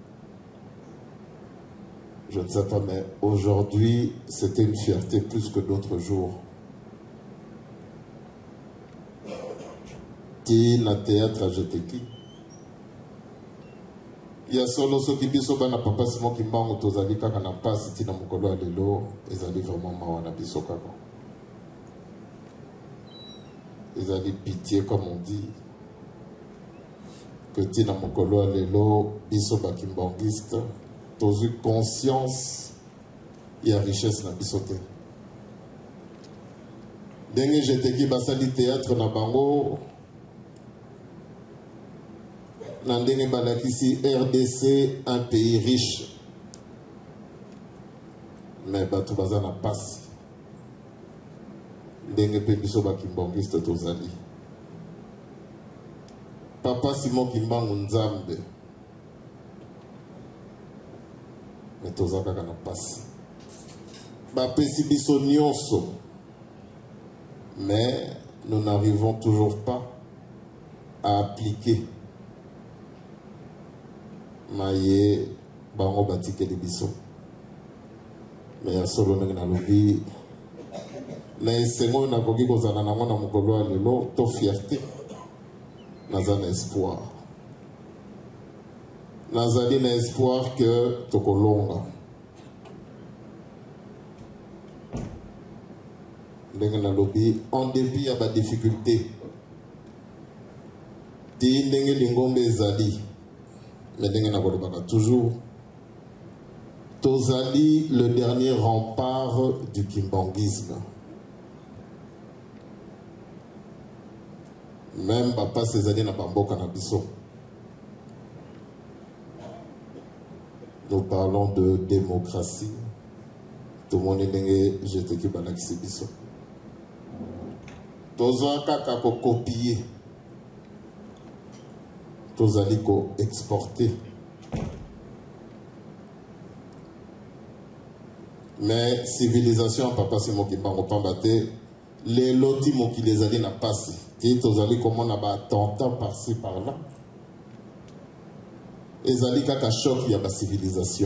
Je ne sais pas, mais aujourd'hui, c'était une fierté plus que d'autres jours. Ti na théâtre ajeteki. Ya solo soki biso bana papa Simon Kimbangu tozali kaka na pasi ti na mokolo ya lelo ezali vraiment mawa na biso kaka. Ezali pitié comme on dit. Que ti na mokolo ya lelo biso ba kimbanguiste tozu conscience ya richesse na biso te. Ndenge jeteki basali théâtre na bango na ndenge balakisi R D C un pays riche, mais bato baza na pasi ndenge pe biso ba kimbangiste tozali. Papa Simon Kimbangu Nzambe mais toza kaka na pasi bapesi biso nyonso, mais nous n'arrivons toujours pas à appliquer maye bango batikeli biso. Mais ya solo ndenge na lobi na esengo nakoki kozala nango na mokolo ya lelo to fierté naza na espoir. Nazali na espoir que tokolonga ndenge na lobi en dépit ya ba difficulté ti ndenge lingombe ezali. Mais ndenge na kolobaka toujours tozali le dernier rempart du kimbanguisme. Même papa Césarine na bamboka na biso. Nous parlons de démocratie. Tout le monde est j'étais qui balakisi biso. Toza kaka ko copier. Tozali ko exporter. Mais civilisation papa Simon Kimbangu pambate les lotis mo qui les ali na passé. Ti tozali comment na ba attentat par-ci par-là. Ezali kaka choc ya ba civilisation.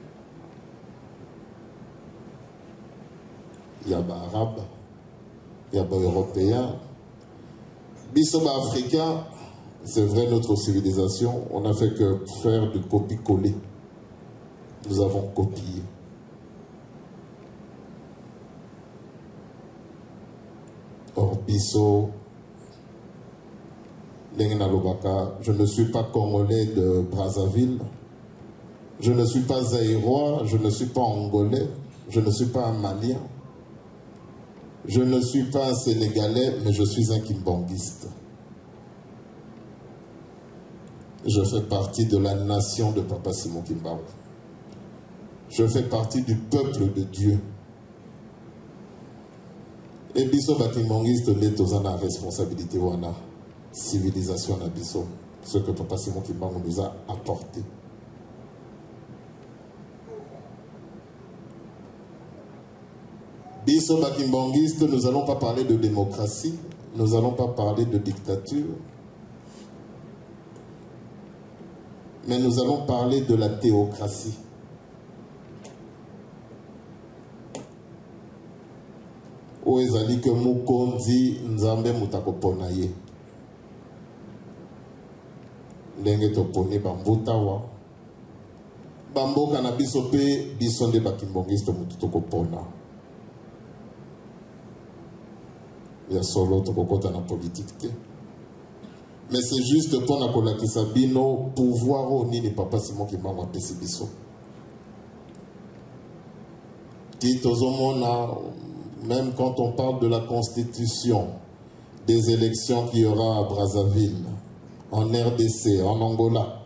Ya ba arabe, ya ba européen, biso ba africain C'est vrai, notre civilisation, on n'a fait que faire du copier-coller. Nous avons copié. Or, Bisso, je ne suis pas congolais de Brazzaville, je ne suis pas zaïrois, je ne suis pas angolais, je ne suis pas un malien, je ne suis pas un sénégalais, mais je suis un kimbanguiste. Je fais partie de la nation de Papa Simon Kimbangu. Je fais partie du peuple de Dieu. Et biso bakimbangiste les aux la responsabilité wana civilisation na biso, ce que Papa Simon Kimbangu nous a apporté. Biso bakimbangiste, nous n'allons pas parler de démocratie, nous n'allons pas parler de dictature, mais nous allons parler de la théocratie. Où ezali que mukonzi nzambe mutakopona ye. Ndenge toponi bambuta wa. Bamboka na biso pe biso nde bakimbongiste mutu tokopona. Ya solo tokokota na politique te. Mais c'est juste pour na kolakisa bino pouvoir o nini Papa Simon Kimbangu apesi biso. Ti tozomona. Même quand on parle de la constitution, des élections qu'il y aura à Brazzaville, en R D C, en Angola.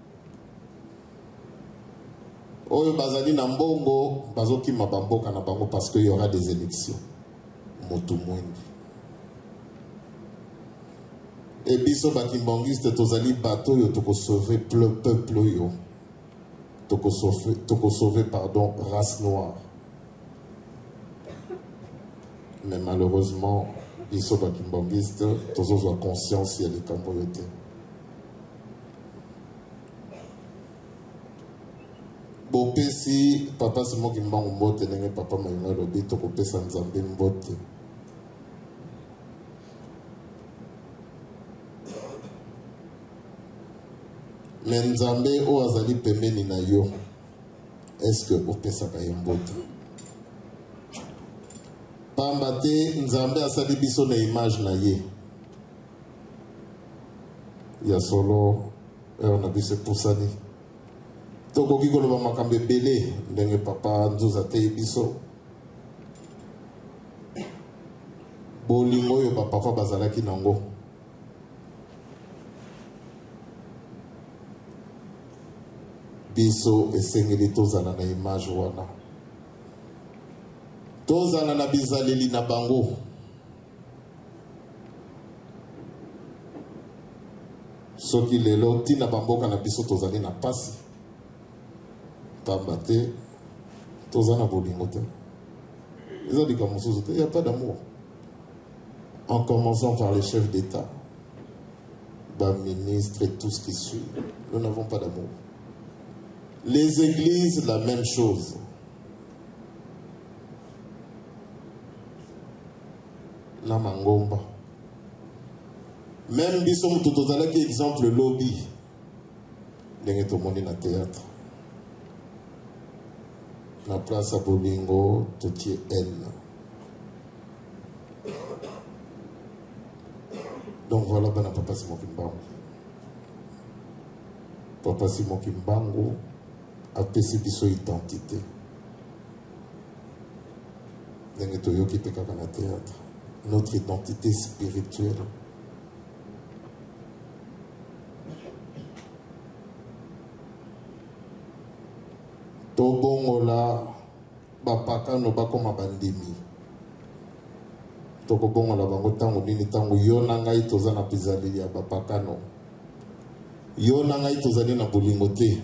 Oyo bazali na mbongo, bazoki mabamboka na bango parce qu'il y aura des élections. Motu mwingi. Et biso bakimbangiste tozali bato yo toko sauver le peuple yo. Toko sauver, toko sauver pardon, race noire. Mais malheureusement, ils sont bakimbangiste, tous ont conscience, il y a des camboyotés. Bopé si Papa Simon Kimbangu mbote, n'est Papa Mayunga Lobi, tokopé Sanzambe mbote. Mais Nzambe o azali pembeni na yo, est-ce que opesa kayembote? Pambate Nzambe asali biso na image na ye. Ya solo on a biso pusani. Toko kikolo ba makambe belé ndenge papa nzuza te biso. Bolingo yo ba papa bazalaki nango. Biso esengeli tozala na image wana. Tozala na bizaleli na bango. Soki lelo tina bamboka na biso tozali na pasi. Pamba te tozala na bolingo te. Il n'y a pas d'amour. En commençant par les chefs d'État, les ministres et tout ce qui suit, nous n'avons pas d'amour. Les églises, la même chose. La mangomba. Même biso mutu tozala ki exemple lobby. Ndenge tomoni na théâtre. Na place à bolingo, totie haine. Donc voilà bana Papa Simon Kimbangu. Papa Simon Kimbangu a pesi biso identité. Ndenge toyoki pe kaka na théâtre. Notre identité spirituelle. Tobongola bapaka no bakoma bandimi. Tokobongola bango tango nini tango yo na ngai toza na bizaleli ya bapaka no. Yo na ngai tozali na bolingo te.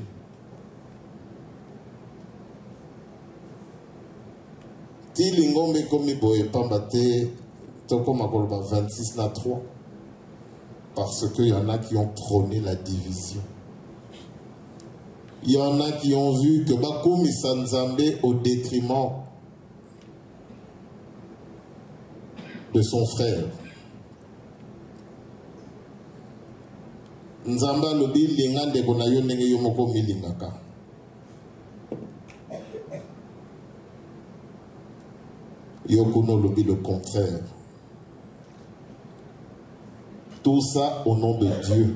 Ti lingombe komi boye pamba te tokoma koloba vingt-six na trois. Parce qu'il y en a qui ont prôné la division. Il y en a qui ont vu que Bakoumi Sanzambe au détriment de son frère. Nzamba lobi linga ndeko na yo ndenge yo moko milingaka. Yokuno lobi le contraire. Tout ça au nom de Dieu.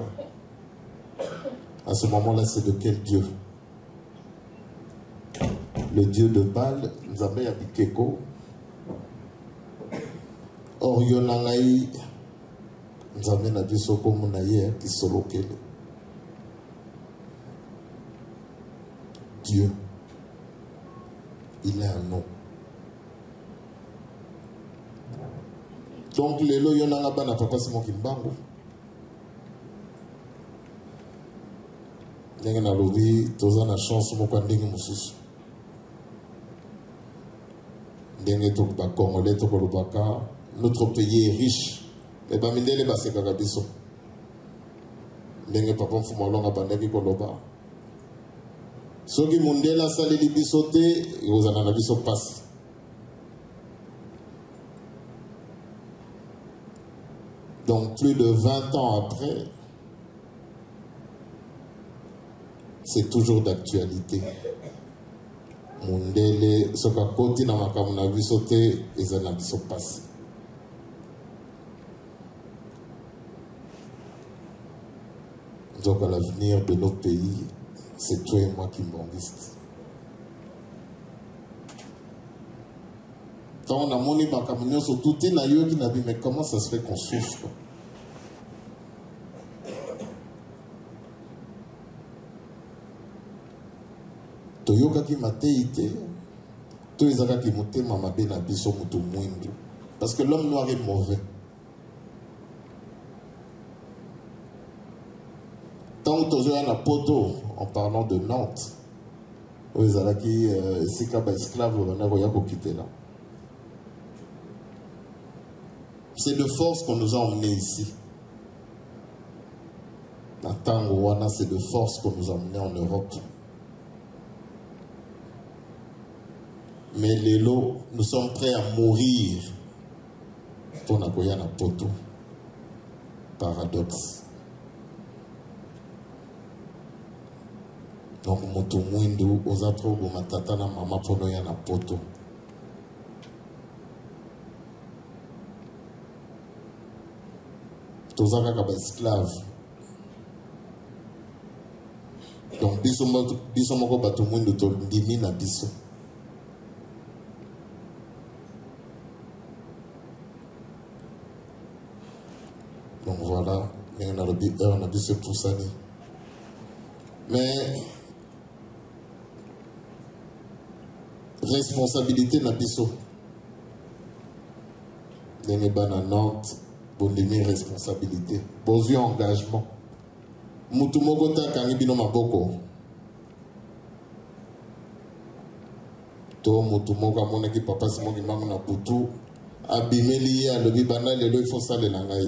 À ce moment-là, c'est de quel Dieu? Le Dieu de Baal, Nzambe Yabikeko. Or, Yonangaï, Nzambe Nabisoko Mounaye, qui solo kele. Dieu, il a un nom. Donc, les lois Yonanga Bana Papa Simon Kimbango. Ndenge na lobi toza na chance moko ndenge mosusu. Ndenge to ba Congolais to kolobaka, notre pays est riche. Et ba mindele ba sekaka biso. Ndenge papa mfumolonga bandaki koloba. Soki mundela saleli biso te, ozana na biso pasi. Donc plus de vingt ans après, c'est toujours d'actualité. Mundele, ce qu'a côté dans ma camona bisoté, et ça n'a pas passé. Donc à l'avenir de notre pays, c'est toi et moi qui m'embiste. Quand on a moni ma camona sur tout est na yo qui n'a dit mais comment ça se fait qu'on souffre? Toyoka ki mateite, to ezaka ki motema mabe na biso mutu mwindu. Parce que l'homme noir est mauvais. Tant que tu as un poto, en parlant de Nantes, où ils ont qui c'est qu'un esclave, on a quitté là. C'est de force qu'on nous a emmenés ici. Tango, c'est de force qu'on nous a emmenés en Europe. Mais les lots, nous sommes prêts à mourir pour Nagoya na poto. Paradoxe. Donc, moto mwindu, ozatro go matata na mama pono ya na poto. Tozaka kaba esclave. Donc, biso moko bato mwindu to ndimi na biso. Donc voilà, on a le bus tout ça. Mais responsabilité na biso. N'est pas na Nantes, bon demi responsabilité. Posé engagement. Mutu moko ta kangi bino maboko. To mutu moko amona ki papa Simon ki mamu na putu. Abimeli ya lobi bana lelo il faut ça le langai.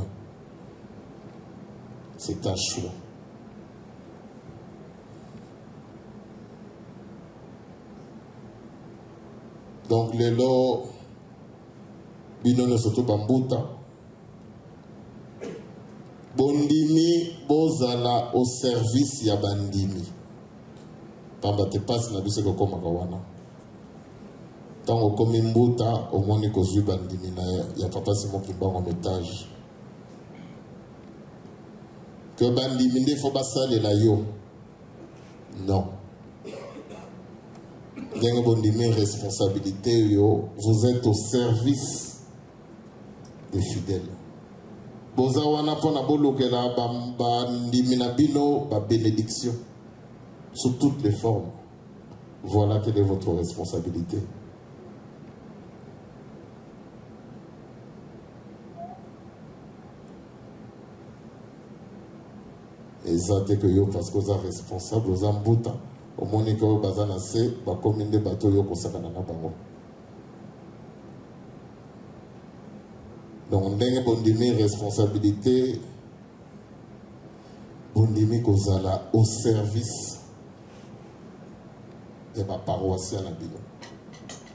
C'est un choix. Donc les lots bino ne soto bambuta bondimi bozala au service ya bandimi pamba te passe na biso ko koma kawana tango komi mbuta omoni kozwi bandimi na ya papa Simon Kimbango en otage que bandimi nde fo basalela yo non. Responsabilité, vous êtes au service des fidèles. Bozawana pona bolokela ba ndiminabino ba bénédiction sous toutes les formes. Voilà quelle est votre responsabilité. Et ça que yo parce que vous êtes responsable, vous êtes mbuta. Au moins, il y a des communes de bateaux qui sont en train. Donc, il y a une responsabilité au service de ma paroisse.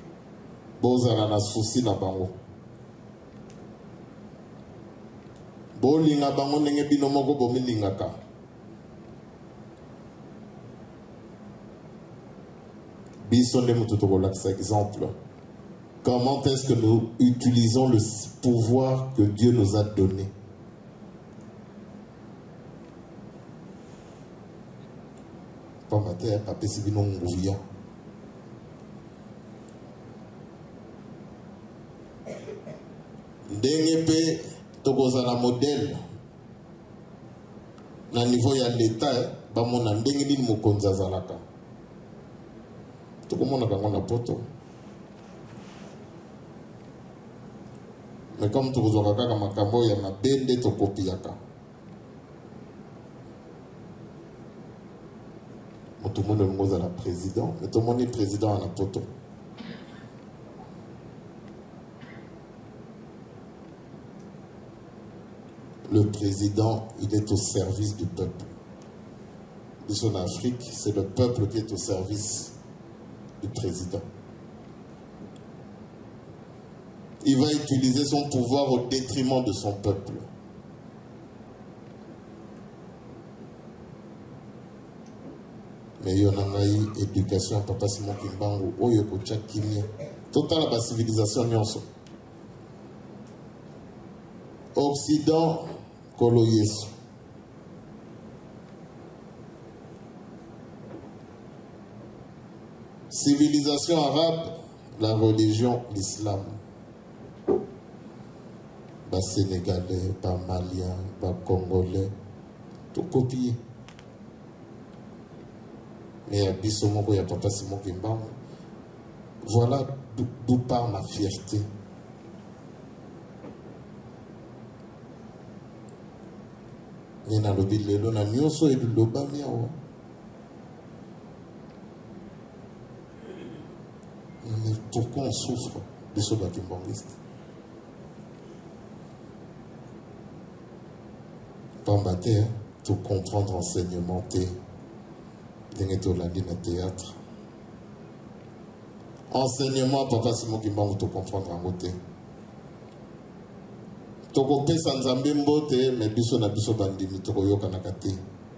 Vous avez un souci dans le bolinga bango ndenge bino moko bomilingaka. Biso nde mutu tokolakisa exemple. Comment est-ce que nous utilisons le pouvoir que Dieu nous a donné? Pas matin, papa si bino nguya. Ndenge pe tokozala modèle na niveau ya l'état ba mona ndenge nini mokonzi azalaka. Tokomona kango na poto. Mais comme tokozwaka kaka makambo ya mabe nde tokopiaka. Moto mona ngozala président, mais tout le monde est président na poto. Le président, il est au service du peuple. En Afrique, c'est le peuple qui est au service du président. Il va utiliser son pouvoir au détriment de son peuple. Mais il y a une éducation, papa Simon Kimbangu, oyo kocha kimia. Total la civilisation nyonso. Occident, Kolo Yesu. Civilisation arabe, la religion, l'islam. Bas Sénégalais, bas Maliens, bas Congolais, tout copié. Mais il y a Bissomoko, il y a Papa Simon Kimbangu. Voilà d'où part ma fierté. Mais dans le bilan, on a mieux so et du loba miawa. Mais pourquoi on souffre de ce bakimbanguiste? Pas mater, tout comprendre enseignement, d'engeto lundi na théâtre. Enseignement, papa Simon Kimbangu, tout comprendre en côté. Toko pesa nzambe mbote me biso na biso bandimi toko yoka na kate.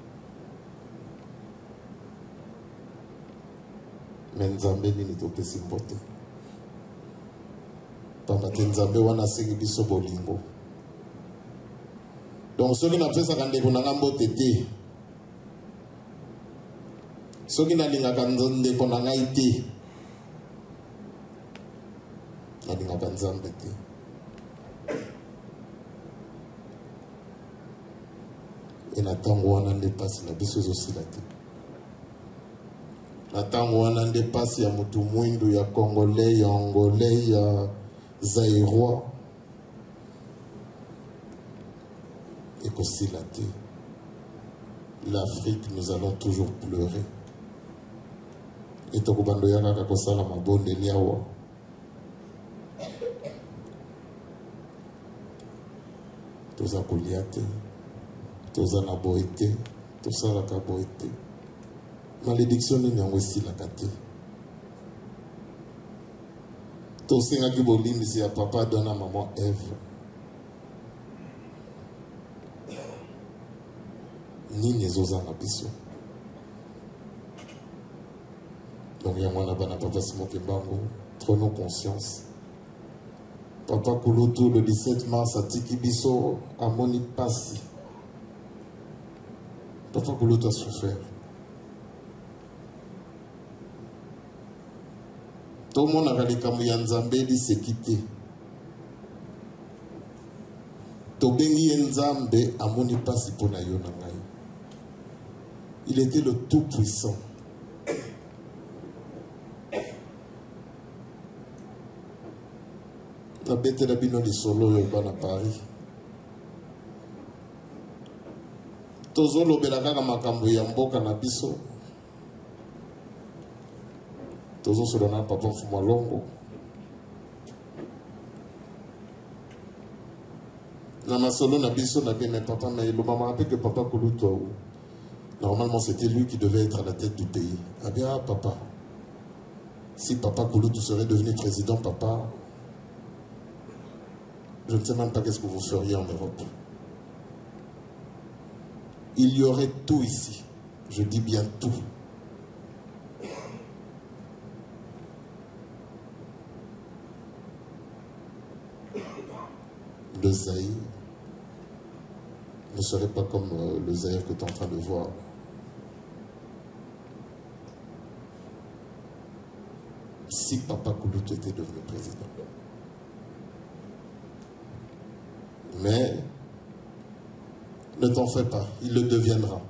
Me nzambe nini to pesi mbote. Pamba te nzambe wana sengi biso bolingo. Donc soki na pesa kande ko nanga mbote te. Soki na linga kanzonde ko nanga ite. Na linga kanzambe te. Et natango wana ndepasi na biso ezosila te. Natango wana ndepasi ya mutu mwindu ya Congolais, ya Angolais, ya Zaïrois ekosila te. L'Afrique, nous allons toujours pleurer. Et tokobando yaka kosala mabonde liawa. Toza kolia te. Toza na boite, toza la boite. Malédiction ni yango esila kate. Tosenga ki bolimbisi ya papa dona maman Ève. Nini ezoza na biso. Donc yango na bana papa Simon Kimbangu, prenons conscience. Papa Kulutu le dix-sept mars atiki biso amoni pasi. Papa Kulutu a souffert. Tout le monde a regardé comme Yanzambe dit c'est quitté. Tobengi Yanzambe a moni pasi pour na yonangai. Il était le tout-puissant. La bête de bino di solo yoba na Paris. Tozolo belaka makambo ya mboka na biso. Tozo solana papa Mfuma Longo. Na masolo na biso na bien papa mais le maman rappelle que papa Kulutu. Normalement c'était lui qui devait être à la tête du pays. Ah bien papa. Si papa Kulutu serait devenu président, papa, je ne sais même pas qu'est-ce que vous feriez en Europe. il y aurait tout ici. Je dis bien tout. Le Zaïre ne serait pas comme euh, le Zaïre que tu es en train de voir. Si Papa Kouloutou était devenu président. Mais ne t'en fais pas, il le deviendra.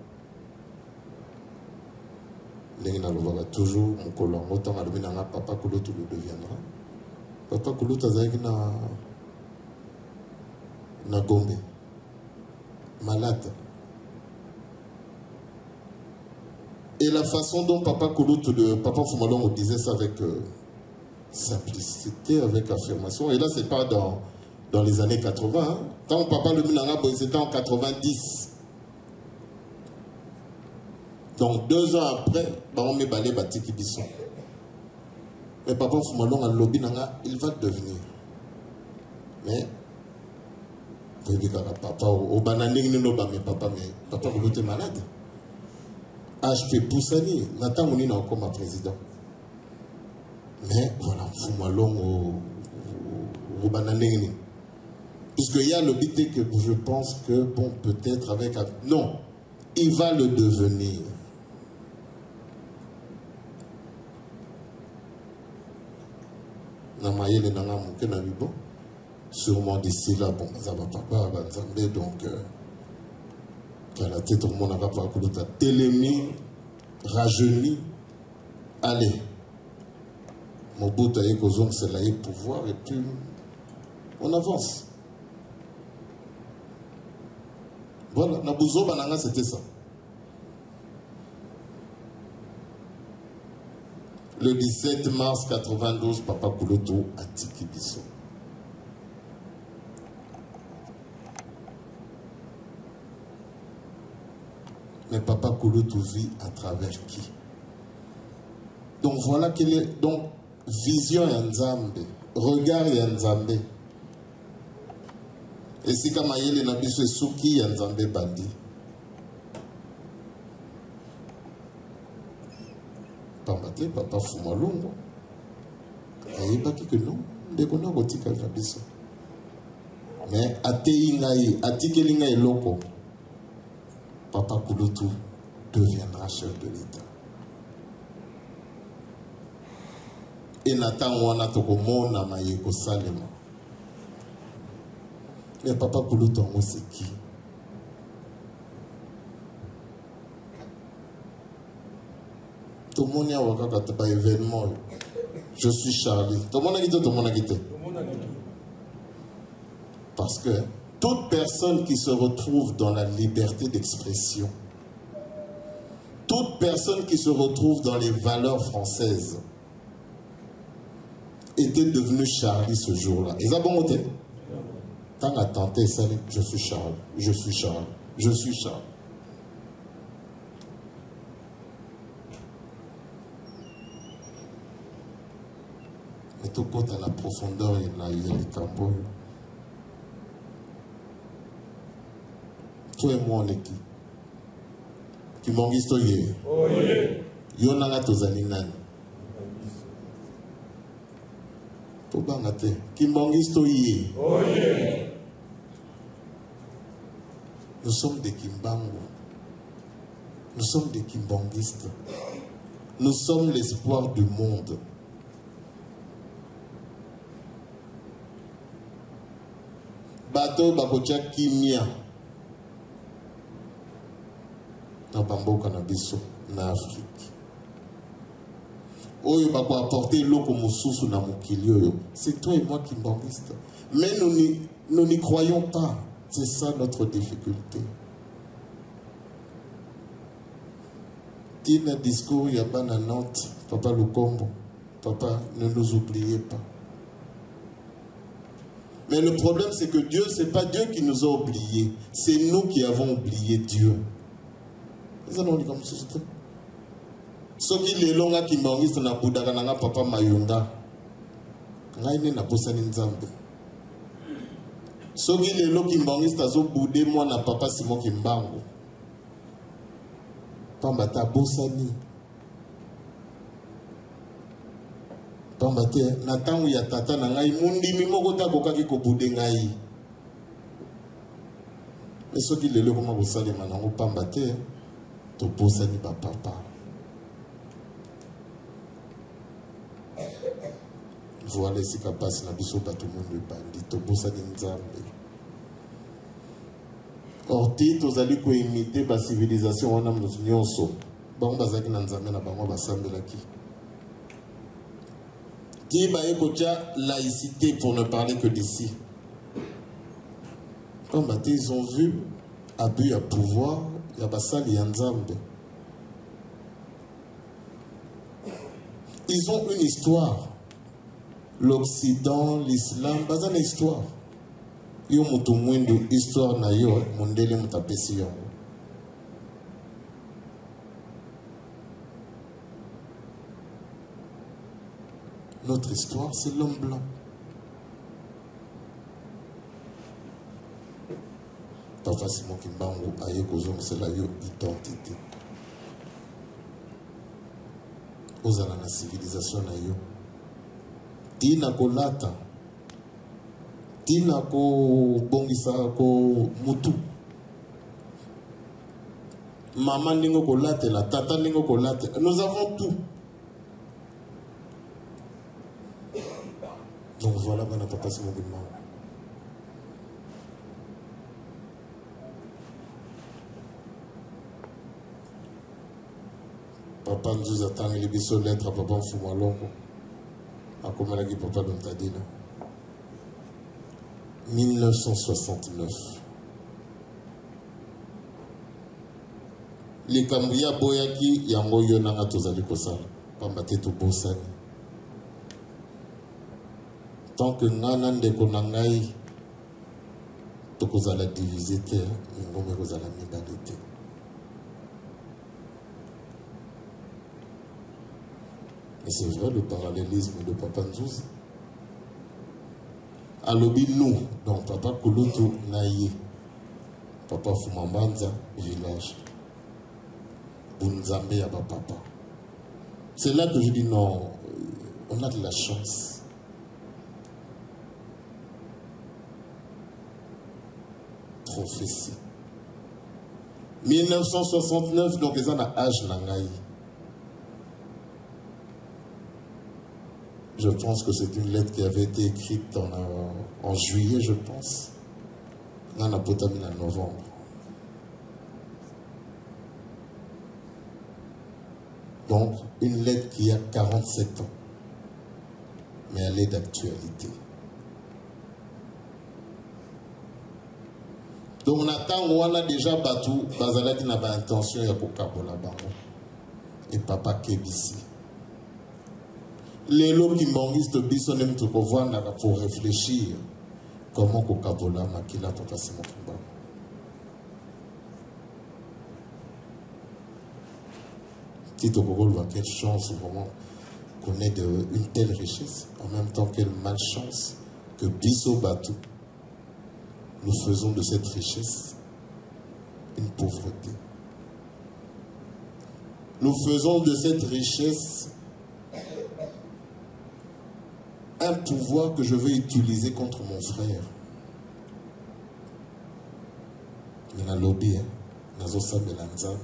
L'Engina le verra toujours, mon colon, autant à l'Obinanga, Papa Kouloutou le deviendra. Papa Kouloutou a na na Gombe, malade. Et la façon dont Papa Kouloutou, de Papa Fumalongo disait ça avec euh, simplicité, avec affirmation. Et là, c'est pas dans, dans les années quatre-vingts. Hein. Quand Papa le Minanga, c'était en quatre-vingt-dix. Donc deux ans après, on met balé Batiki Bisson. Mais Papa Fumalongo, à l'Obinanga, il va devenir. Mais, papa, au banani, mais papa, mais Papa Kouloutou est malade. H P Poussani, Nathan Mounina comme ma président. Mais voilà, Fumalongo au banani. Puisqu'il y a le but que je pense que, bon, peut-être avec un... Non, il va le devenir. Namaye le nanga mouke na bibo. Sûrement d'ici là, bon, ça va papa, donc... Euh, la tête au monde n'a pas Kouloutou télémi, rajeuni. Allez, mon bout à Ekozong, c'est là, pouvoir, et puis on avance. Voilà, Nabouzo Bananga, c'était ça. Le dix-sept mars quatre-vingt-douze, Papa Kouloutou a Tiki Bisso. Mais Papa Kouloutou vit à travers qui? Donc voilà quelle est. Donc, vision Nzambe, regard Nzambe. Et si comme Ayele Nabiso Souki Nzambe Bandi. Pambate, Papa Fumalongo. Et pas que non, de connaître Gotika Nabiso. Mais Ate Ingaï, Atike Lingaï Loko. Papa Kouloutou deviendra chef de l'État. Et Nathan Wana Tokomo Namayeko Salema. Mais Papa Kouloutou, c'est qui? Tout le monde a un événement. Je suis Charlie. Tout le monde a quitté, tout le monde a quitté. Parce que toute personne qui se retrouve dans la liberté d'expression, toute personne qui se retrouve dans les valeurs françaises, était devenue Charlie ce jour-là. Et ça bon côté? Tant à tenter, je suis Charles, je suis Charles, je suis Charles. Mais tout compte à la profondeur, il y a les campagnes. Toi et moi, on est qui? Qui m'enguise toi, yé? Yonanga Tozaninani. Tobangate. Qui m'enguise toi, yé? Nous sommes des Kimbango. Nous sommes des Kimbanguistes. Nous sommes l'espoir du monde. Bateau Bakotia Kimia. Na Bamboka na biso na Afrique. Oyo bako apporter l'eau mususu na mokili oyo. C'est toi et moi qui banguiste. Mais nous n'y croyons pas. C'est ça notre difficulté. Tina discours yabana Nantes, Papa Lukombo. Papa, ne nous oubliez pas. Mais le problème c'est que Dieu, c'est pas Dieu qui nous a oubliés. C'est nous qui avons oublié Dieu. Ils ont dit comme ça. Ce qui est long qui m'envie na Boudaka na Papa Mayunga. Ngaine na posani nzambe. Ce qui est long qui m'envie na zo boudé moi na Papa Simon Kimbango. Pambata bosani. Pambate na tangu ya tata na ngai mundi mimoko ta kokaki ko bude ngai. Mais ce qui lelo koma bosali manango pambate to bosani ba papa. Voilà ce qui passe na biso ba tout le monde bandi to bosani nzambe. Orti tozali ko imiter ba civilisation wana nyonso. Bango bazaki na nzambe na bango basambelaki. Tiba ekotia laïcité pour ne parler que d'ici. Comme ils ont vu abus à pouvoir, il y a basali nzambe. Ils ont une histoire. L'Occident, l'Islam, bazana histoire. Yo mutu mwindu histoire na yo mundele mutapesi yango. Notre histoire, c'est l'homme blanc. Pas facilement qu'il bango aye kozong, c'est la yo identité. Ozala na civilisation na yo. Tina kolata. Tina ko bongisa ko mutu. Maman ningo kolate, la tata ningo kolate. Nous avons tout. Donc voilà, ben, papa, c'est mon goût de main. Papa nous attend, il est sur lettre à papa Foumalongo. À comment la papa dans ta dit là. mille neuf cent soixante-neuf. Les Cambria Boyaki, Yango Yonanga Tozali Kosala. Pambate to Bosani. Tant que Nanan de Konangai, Tokozala divisé terre, Ngome Kozala Mibalite. Et c'est vrai le parallélisme de Papa Nzouzi. Alobi nous, donc Papa Kulutu Naye, Papa Fumambanza, village. Bunzambe Yaba Papa. C'est là que je dis non, on a de la chance. Prophétie. mille neuf cent soixante-neuf, donc ils ont un âge nangaï. Je pense que c'est une lettre qui avait été écrite en, en juillet, je pense. On a potamine en novembre. Donc, une lettre qui a quarante-sept ans. Mais elle est d'actualité. Donc on attend, on a déjà battu, Bazala qui n'a pas intention de Kokabola Bango. Et Papa Kebisi. Les lots qui m'enguisent de Bissonem pour réfléchir comment Kokabola Makila Papa Simon Kimba. Tito Kogol voit quelle chance vraiment qu'on ait de, une telle richesse, en même temps quelle malchance que Bisso Batou. Nous faisons de cette richesse une pauvreté. Nous faisons de cette richesse un pouvoir que je vais utiliser contre mon frère. Il y a un lobby, il y a un Nzambe.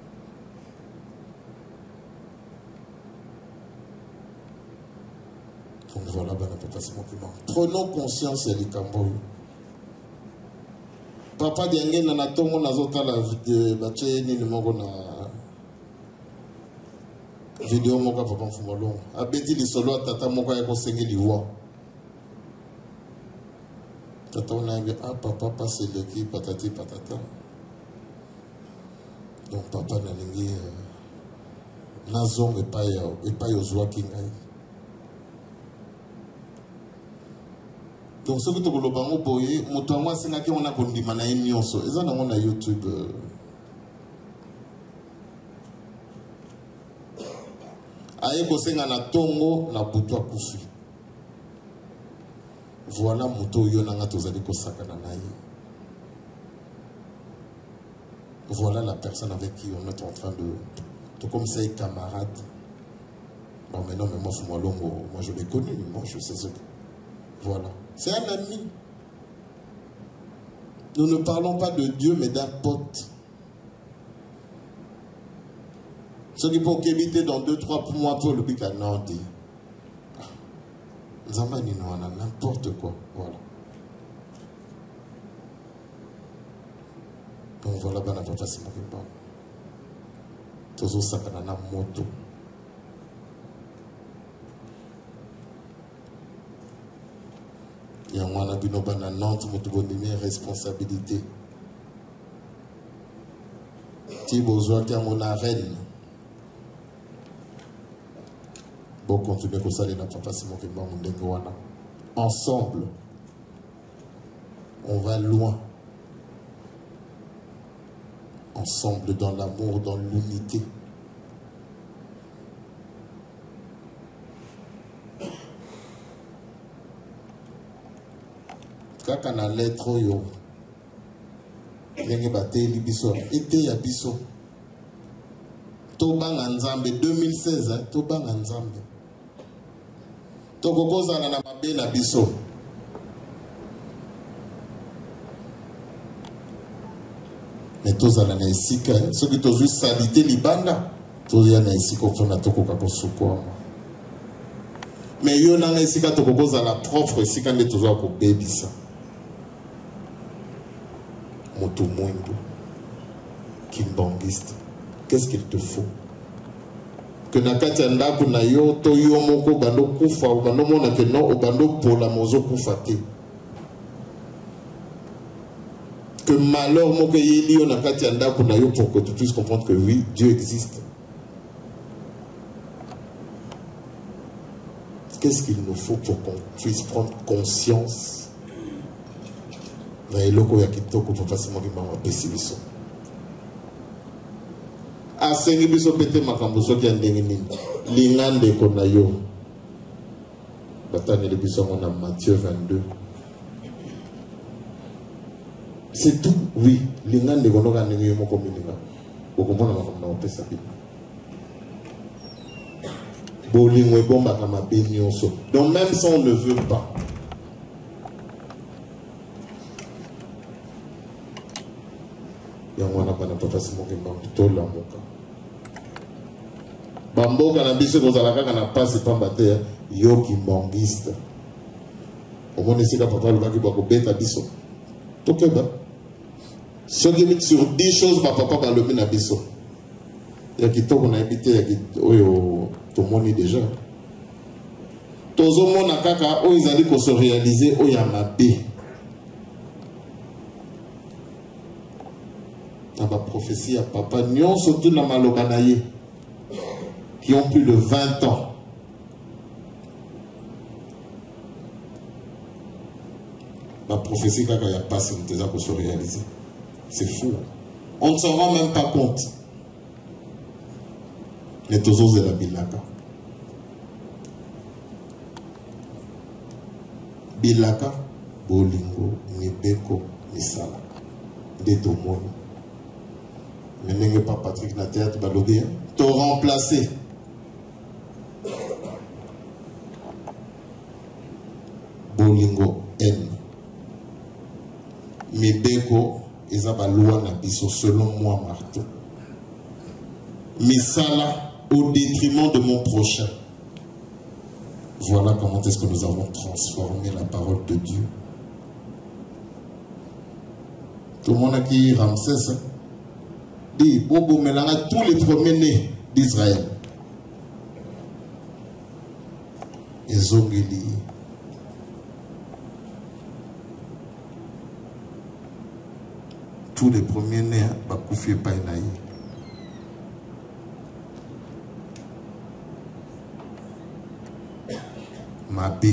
Donc voilà, ben, prenons conscience de l'Ikamboy. Papa Diangue na natongo nazota la vidéo bache ni moko na vidéo moko papa Mfumalongo abeti lisolo tata moko ya kosenge liwa tata on a dit ah papa passe l'équipe patati patata donc papa na lingi nazonga pa ya et pas yozwa kingai. Donc, ce que tu veux dire, c'est que moi, c'est que on a dit que on a une nyonso. Et ça, on a YouTube. Aïe, ko senga na tongo na butwa kufi. Voilà moto yo nanga tozali ko sakana na ye. Voilà la personne avec qui on est en train de... Tout comme ça, camarade. Bon, mais non, mais moi, moi, moi je l'ai connu, moi, je sais ce que... Voilà. C'est un ami. Nous ne parlons pas de Dieu, mais d'un pote. Ceux qui peuvent éviter dans deux, trois mois pour le pic à Nanti. Nous avons n'importe quoi. Voilà. Donc voilà, ben, papa, c'est mon papa. Toujours ça, quand on a moto. Il y a un abino bana Nantes, une responsabilité. Thibaut qui a mon arène. Bon, continuer comme ça, les papa, c'est mon papa. Ensemble, on va loin. Ensemble, dans l'amour, dans l'unité. Quand on a lettre, yo, il batté les biso, été ya biso. Toba Nzambe deux mille seize, hein, Toba Nzambe. Togogoza na mabe na biso. Mais tous à la naïsika, ceux qui ont juste salité libanda, tous à la naïsika au fond de toko kakosukwa. Mais yo na naïsika togogoza la propre sika ne tous à ko bébisa. Moto Mwendo, Kimbangiste, qu'est-ce qu'il te faut? Que nakati andako na yo to yo moko bando kufa ou bando mona que non ou bando pola mozo kufate. Que malheur moko yeli yo nakati andako na yo pour que tu puisses comprendre que oui, Dieu existe. Qu'est-ce qu'il nous faut pour qu'on puisse prendre conscience? Na eloko ya kitoko pour passer mon mama pesibiso. Asengi biso pete makambo soki ya ndenge nini. Lingande kona yo. Batane le biso na Matthieu vingt-deux. C'est tout, oui. Lingande kono ka ndenge yo moko mininga. Bokomona makambo na opesa bi. Bolingo bomba kama benyoso. Donc même si on ne veut pas, yango wana bana papa si moke mbangu tola moka bamboka na biso kozala kaka na pasi pamba te yo kimbangiste omoni esika papa alobaki bakobeta biso tokeba soki sur dix choses bapapa balobi na biso ya kitoko nayebi te ya oyo tomoni déjà tozomona kaka oyo ezali koso réaliser oyo ya mabe. Dans ma prophétie à papa, nous surtout dans Malobanaye, qui ont plus de vingt ans. Ma prophétie, quand il n'y a pas, c'est déjà pour se réaliser. C'est fou. On ne s'en rend même pas compte. Les tozos de la Bilaka. Bilaka, Bolingo, Nibeko, Misala. Des domoni. Mais n'est pas Patrick na théâtre balobé, te remplacer. Bolingo N. Mibeko, Ezaba loi na biso selon moi Martin. Misala au détriment de mon prochain. Voilà comment est-ce que nous avons transformé la parole de Dieu. Tout le monde a qui Ramsès, dit Bobo Melanga, tous les premiers-nés d'Israël. Ils ont guéri. Tous les premiers-nés, Bakoufi et Painaï. Mabé.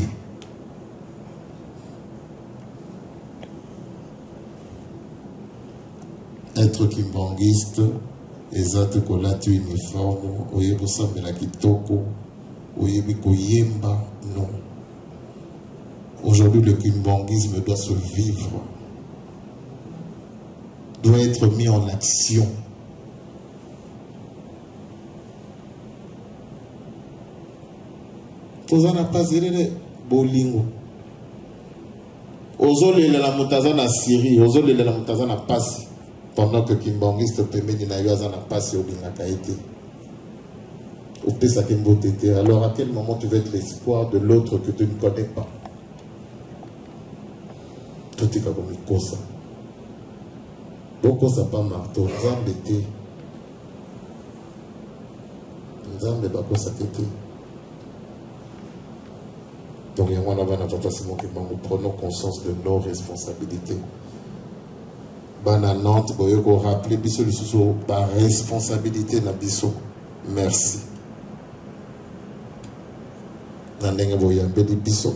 Être kimbangiste, ezate kolati uniforme, oyebo sambela kitoko, oyebi koyemba, non. Aujourd'hui, le kimbangisme doit se vivre, doit être mis en action. Tozana pas zélé bolingo. Ozolele la mutaza na Syrie, ozolele la mutaza na Pasi. Pendant que Kimbangiste pemeni na yoaza na Pasi olingaka été. Au pesa kimbo tété. Alors à quel moment tu veux être l'espoir de l'autre que tu ne connais pas? Tout est comme une cosa. Beaucoup ça pas marteau. Nzambe té. Nzambe bako sa tété. Donc, prenons conscience de nos responsabilités. Bananante, vous rappelez, biso lisusu, par responsabilité na biso. Merci. Nanenge boyambe di biso.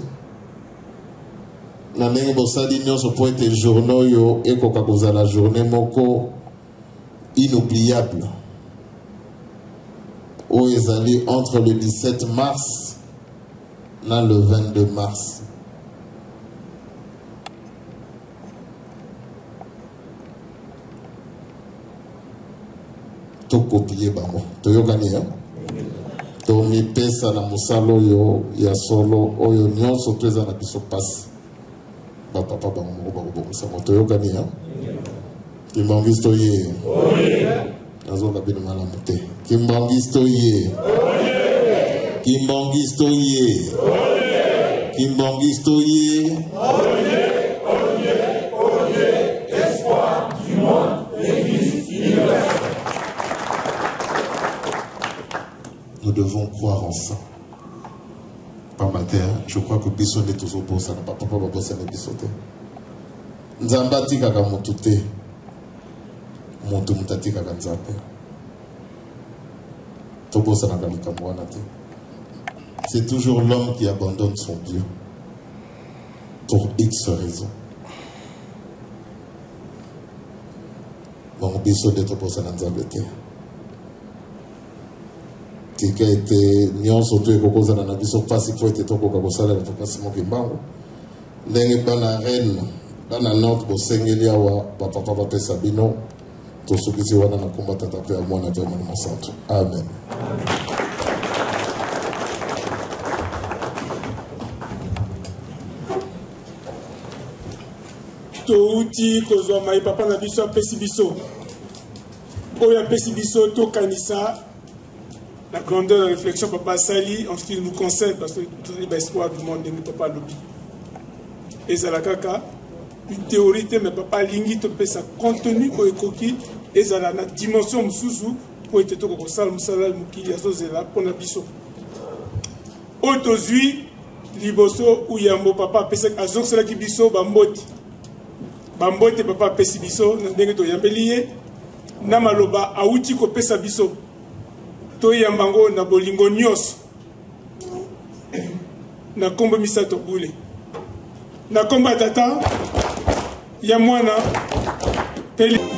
Nanenge bosali nyonso po ete journaux yo ekoka kozala journée moko inoubliable. O ezali entre le dix-sept mars là le vingt-deux mars. To copier bango. To yokani ya. To mi pesa na musalo yo ya solo oyo nyonso tweza na biso pasi. Ba papa bango mo bango bango samo to yokani ya. Kimbangisto ye. Oye. Nazo kabino malamu te. Kimbangisto ye. Oye. Kimbangisto ye. Oye. Kimbangisto ye. Oye, oye, oye, espoir du monde, l'église universelle. Nous devons croire en ça. Pas matin, je crois que Bisson est toujours beau, ça n'a pas papa beau, ça n'est Bissoté. Nzambati kaka motute. Montu mutati kaka nzape. Tobo ça n'a pas le. C'est toujours l'homme qui abandonne son Dieu pour X raisons. Mon biso de tobo ça n'a pas tika ete nyonso to ekokoza na biso pasi po ete tokoka kosala na pasi moki mbango ndenge bana reine bana note bosengeli awa bapapa bapesa bino tosukisi wana na komba tata pe ya mwana pe mwana masanto amen. touti kozwa mai papa na biso apesi biso oyo apesi biso tokanisa la grandeur de la réflexion papa Sali en ce qui nous concerne parce que tout l'espoir du monde ne peut pas l'oublier. Et ça la kaka une théorie mais papa lingi to pesa contenu ko ekoki et ça la dimension mususu pour être to ko sala musala mukili azozela pona biso. Otozui liboso ou yambo papa pesa azok sala ki biso bamboti. Bambote papa pesi biso na ndenge to yambeliye na maloba auti ko pesa biso. To yambango na bolingo nyos na kombo misato bule na komba tata ya mwana peli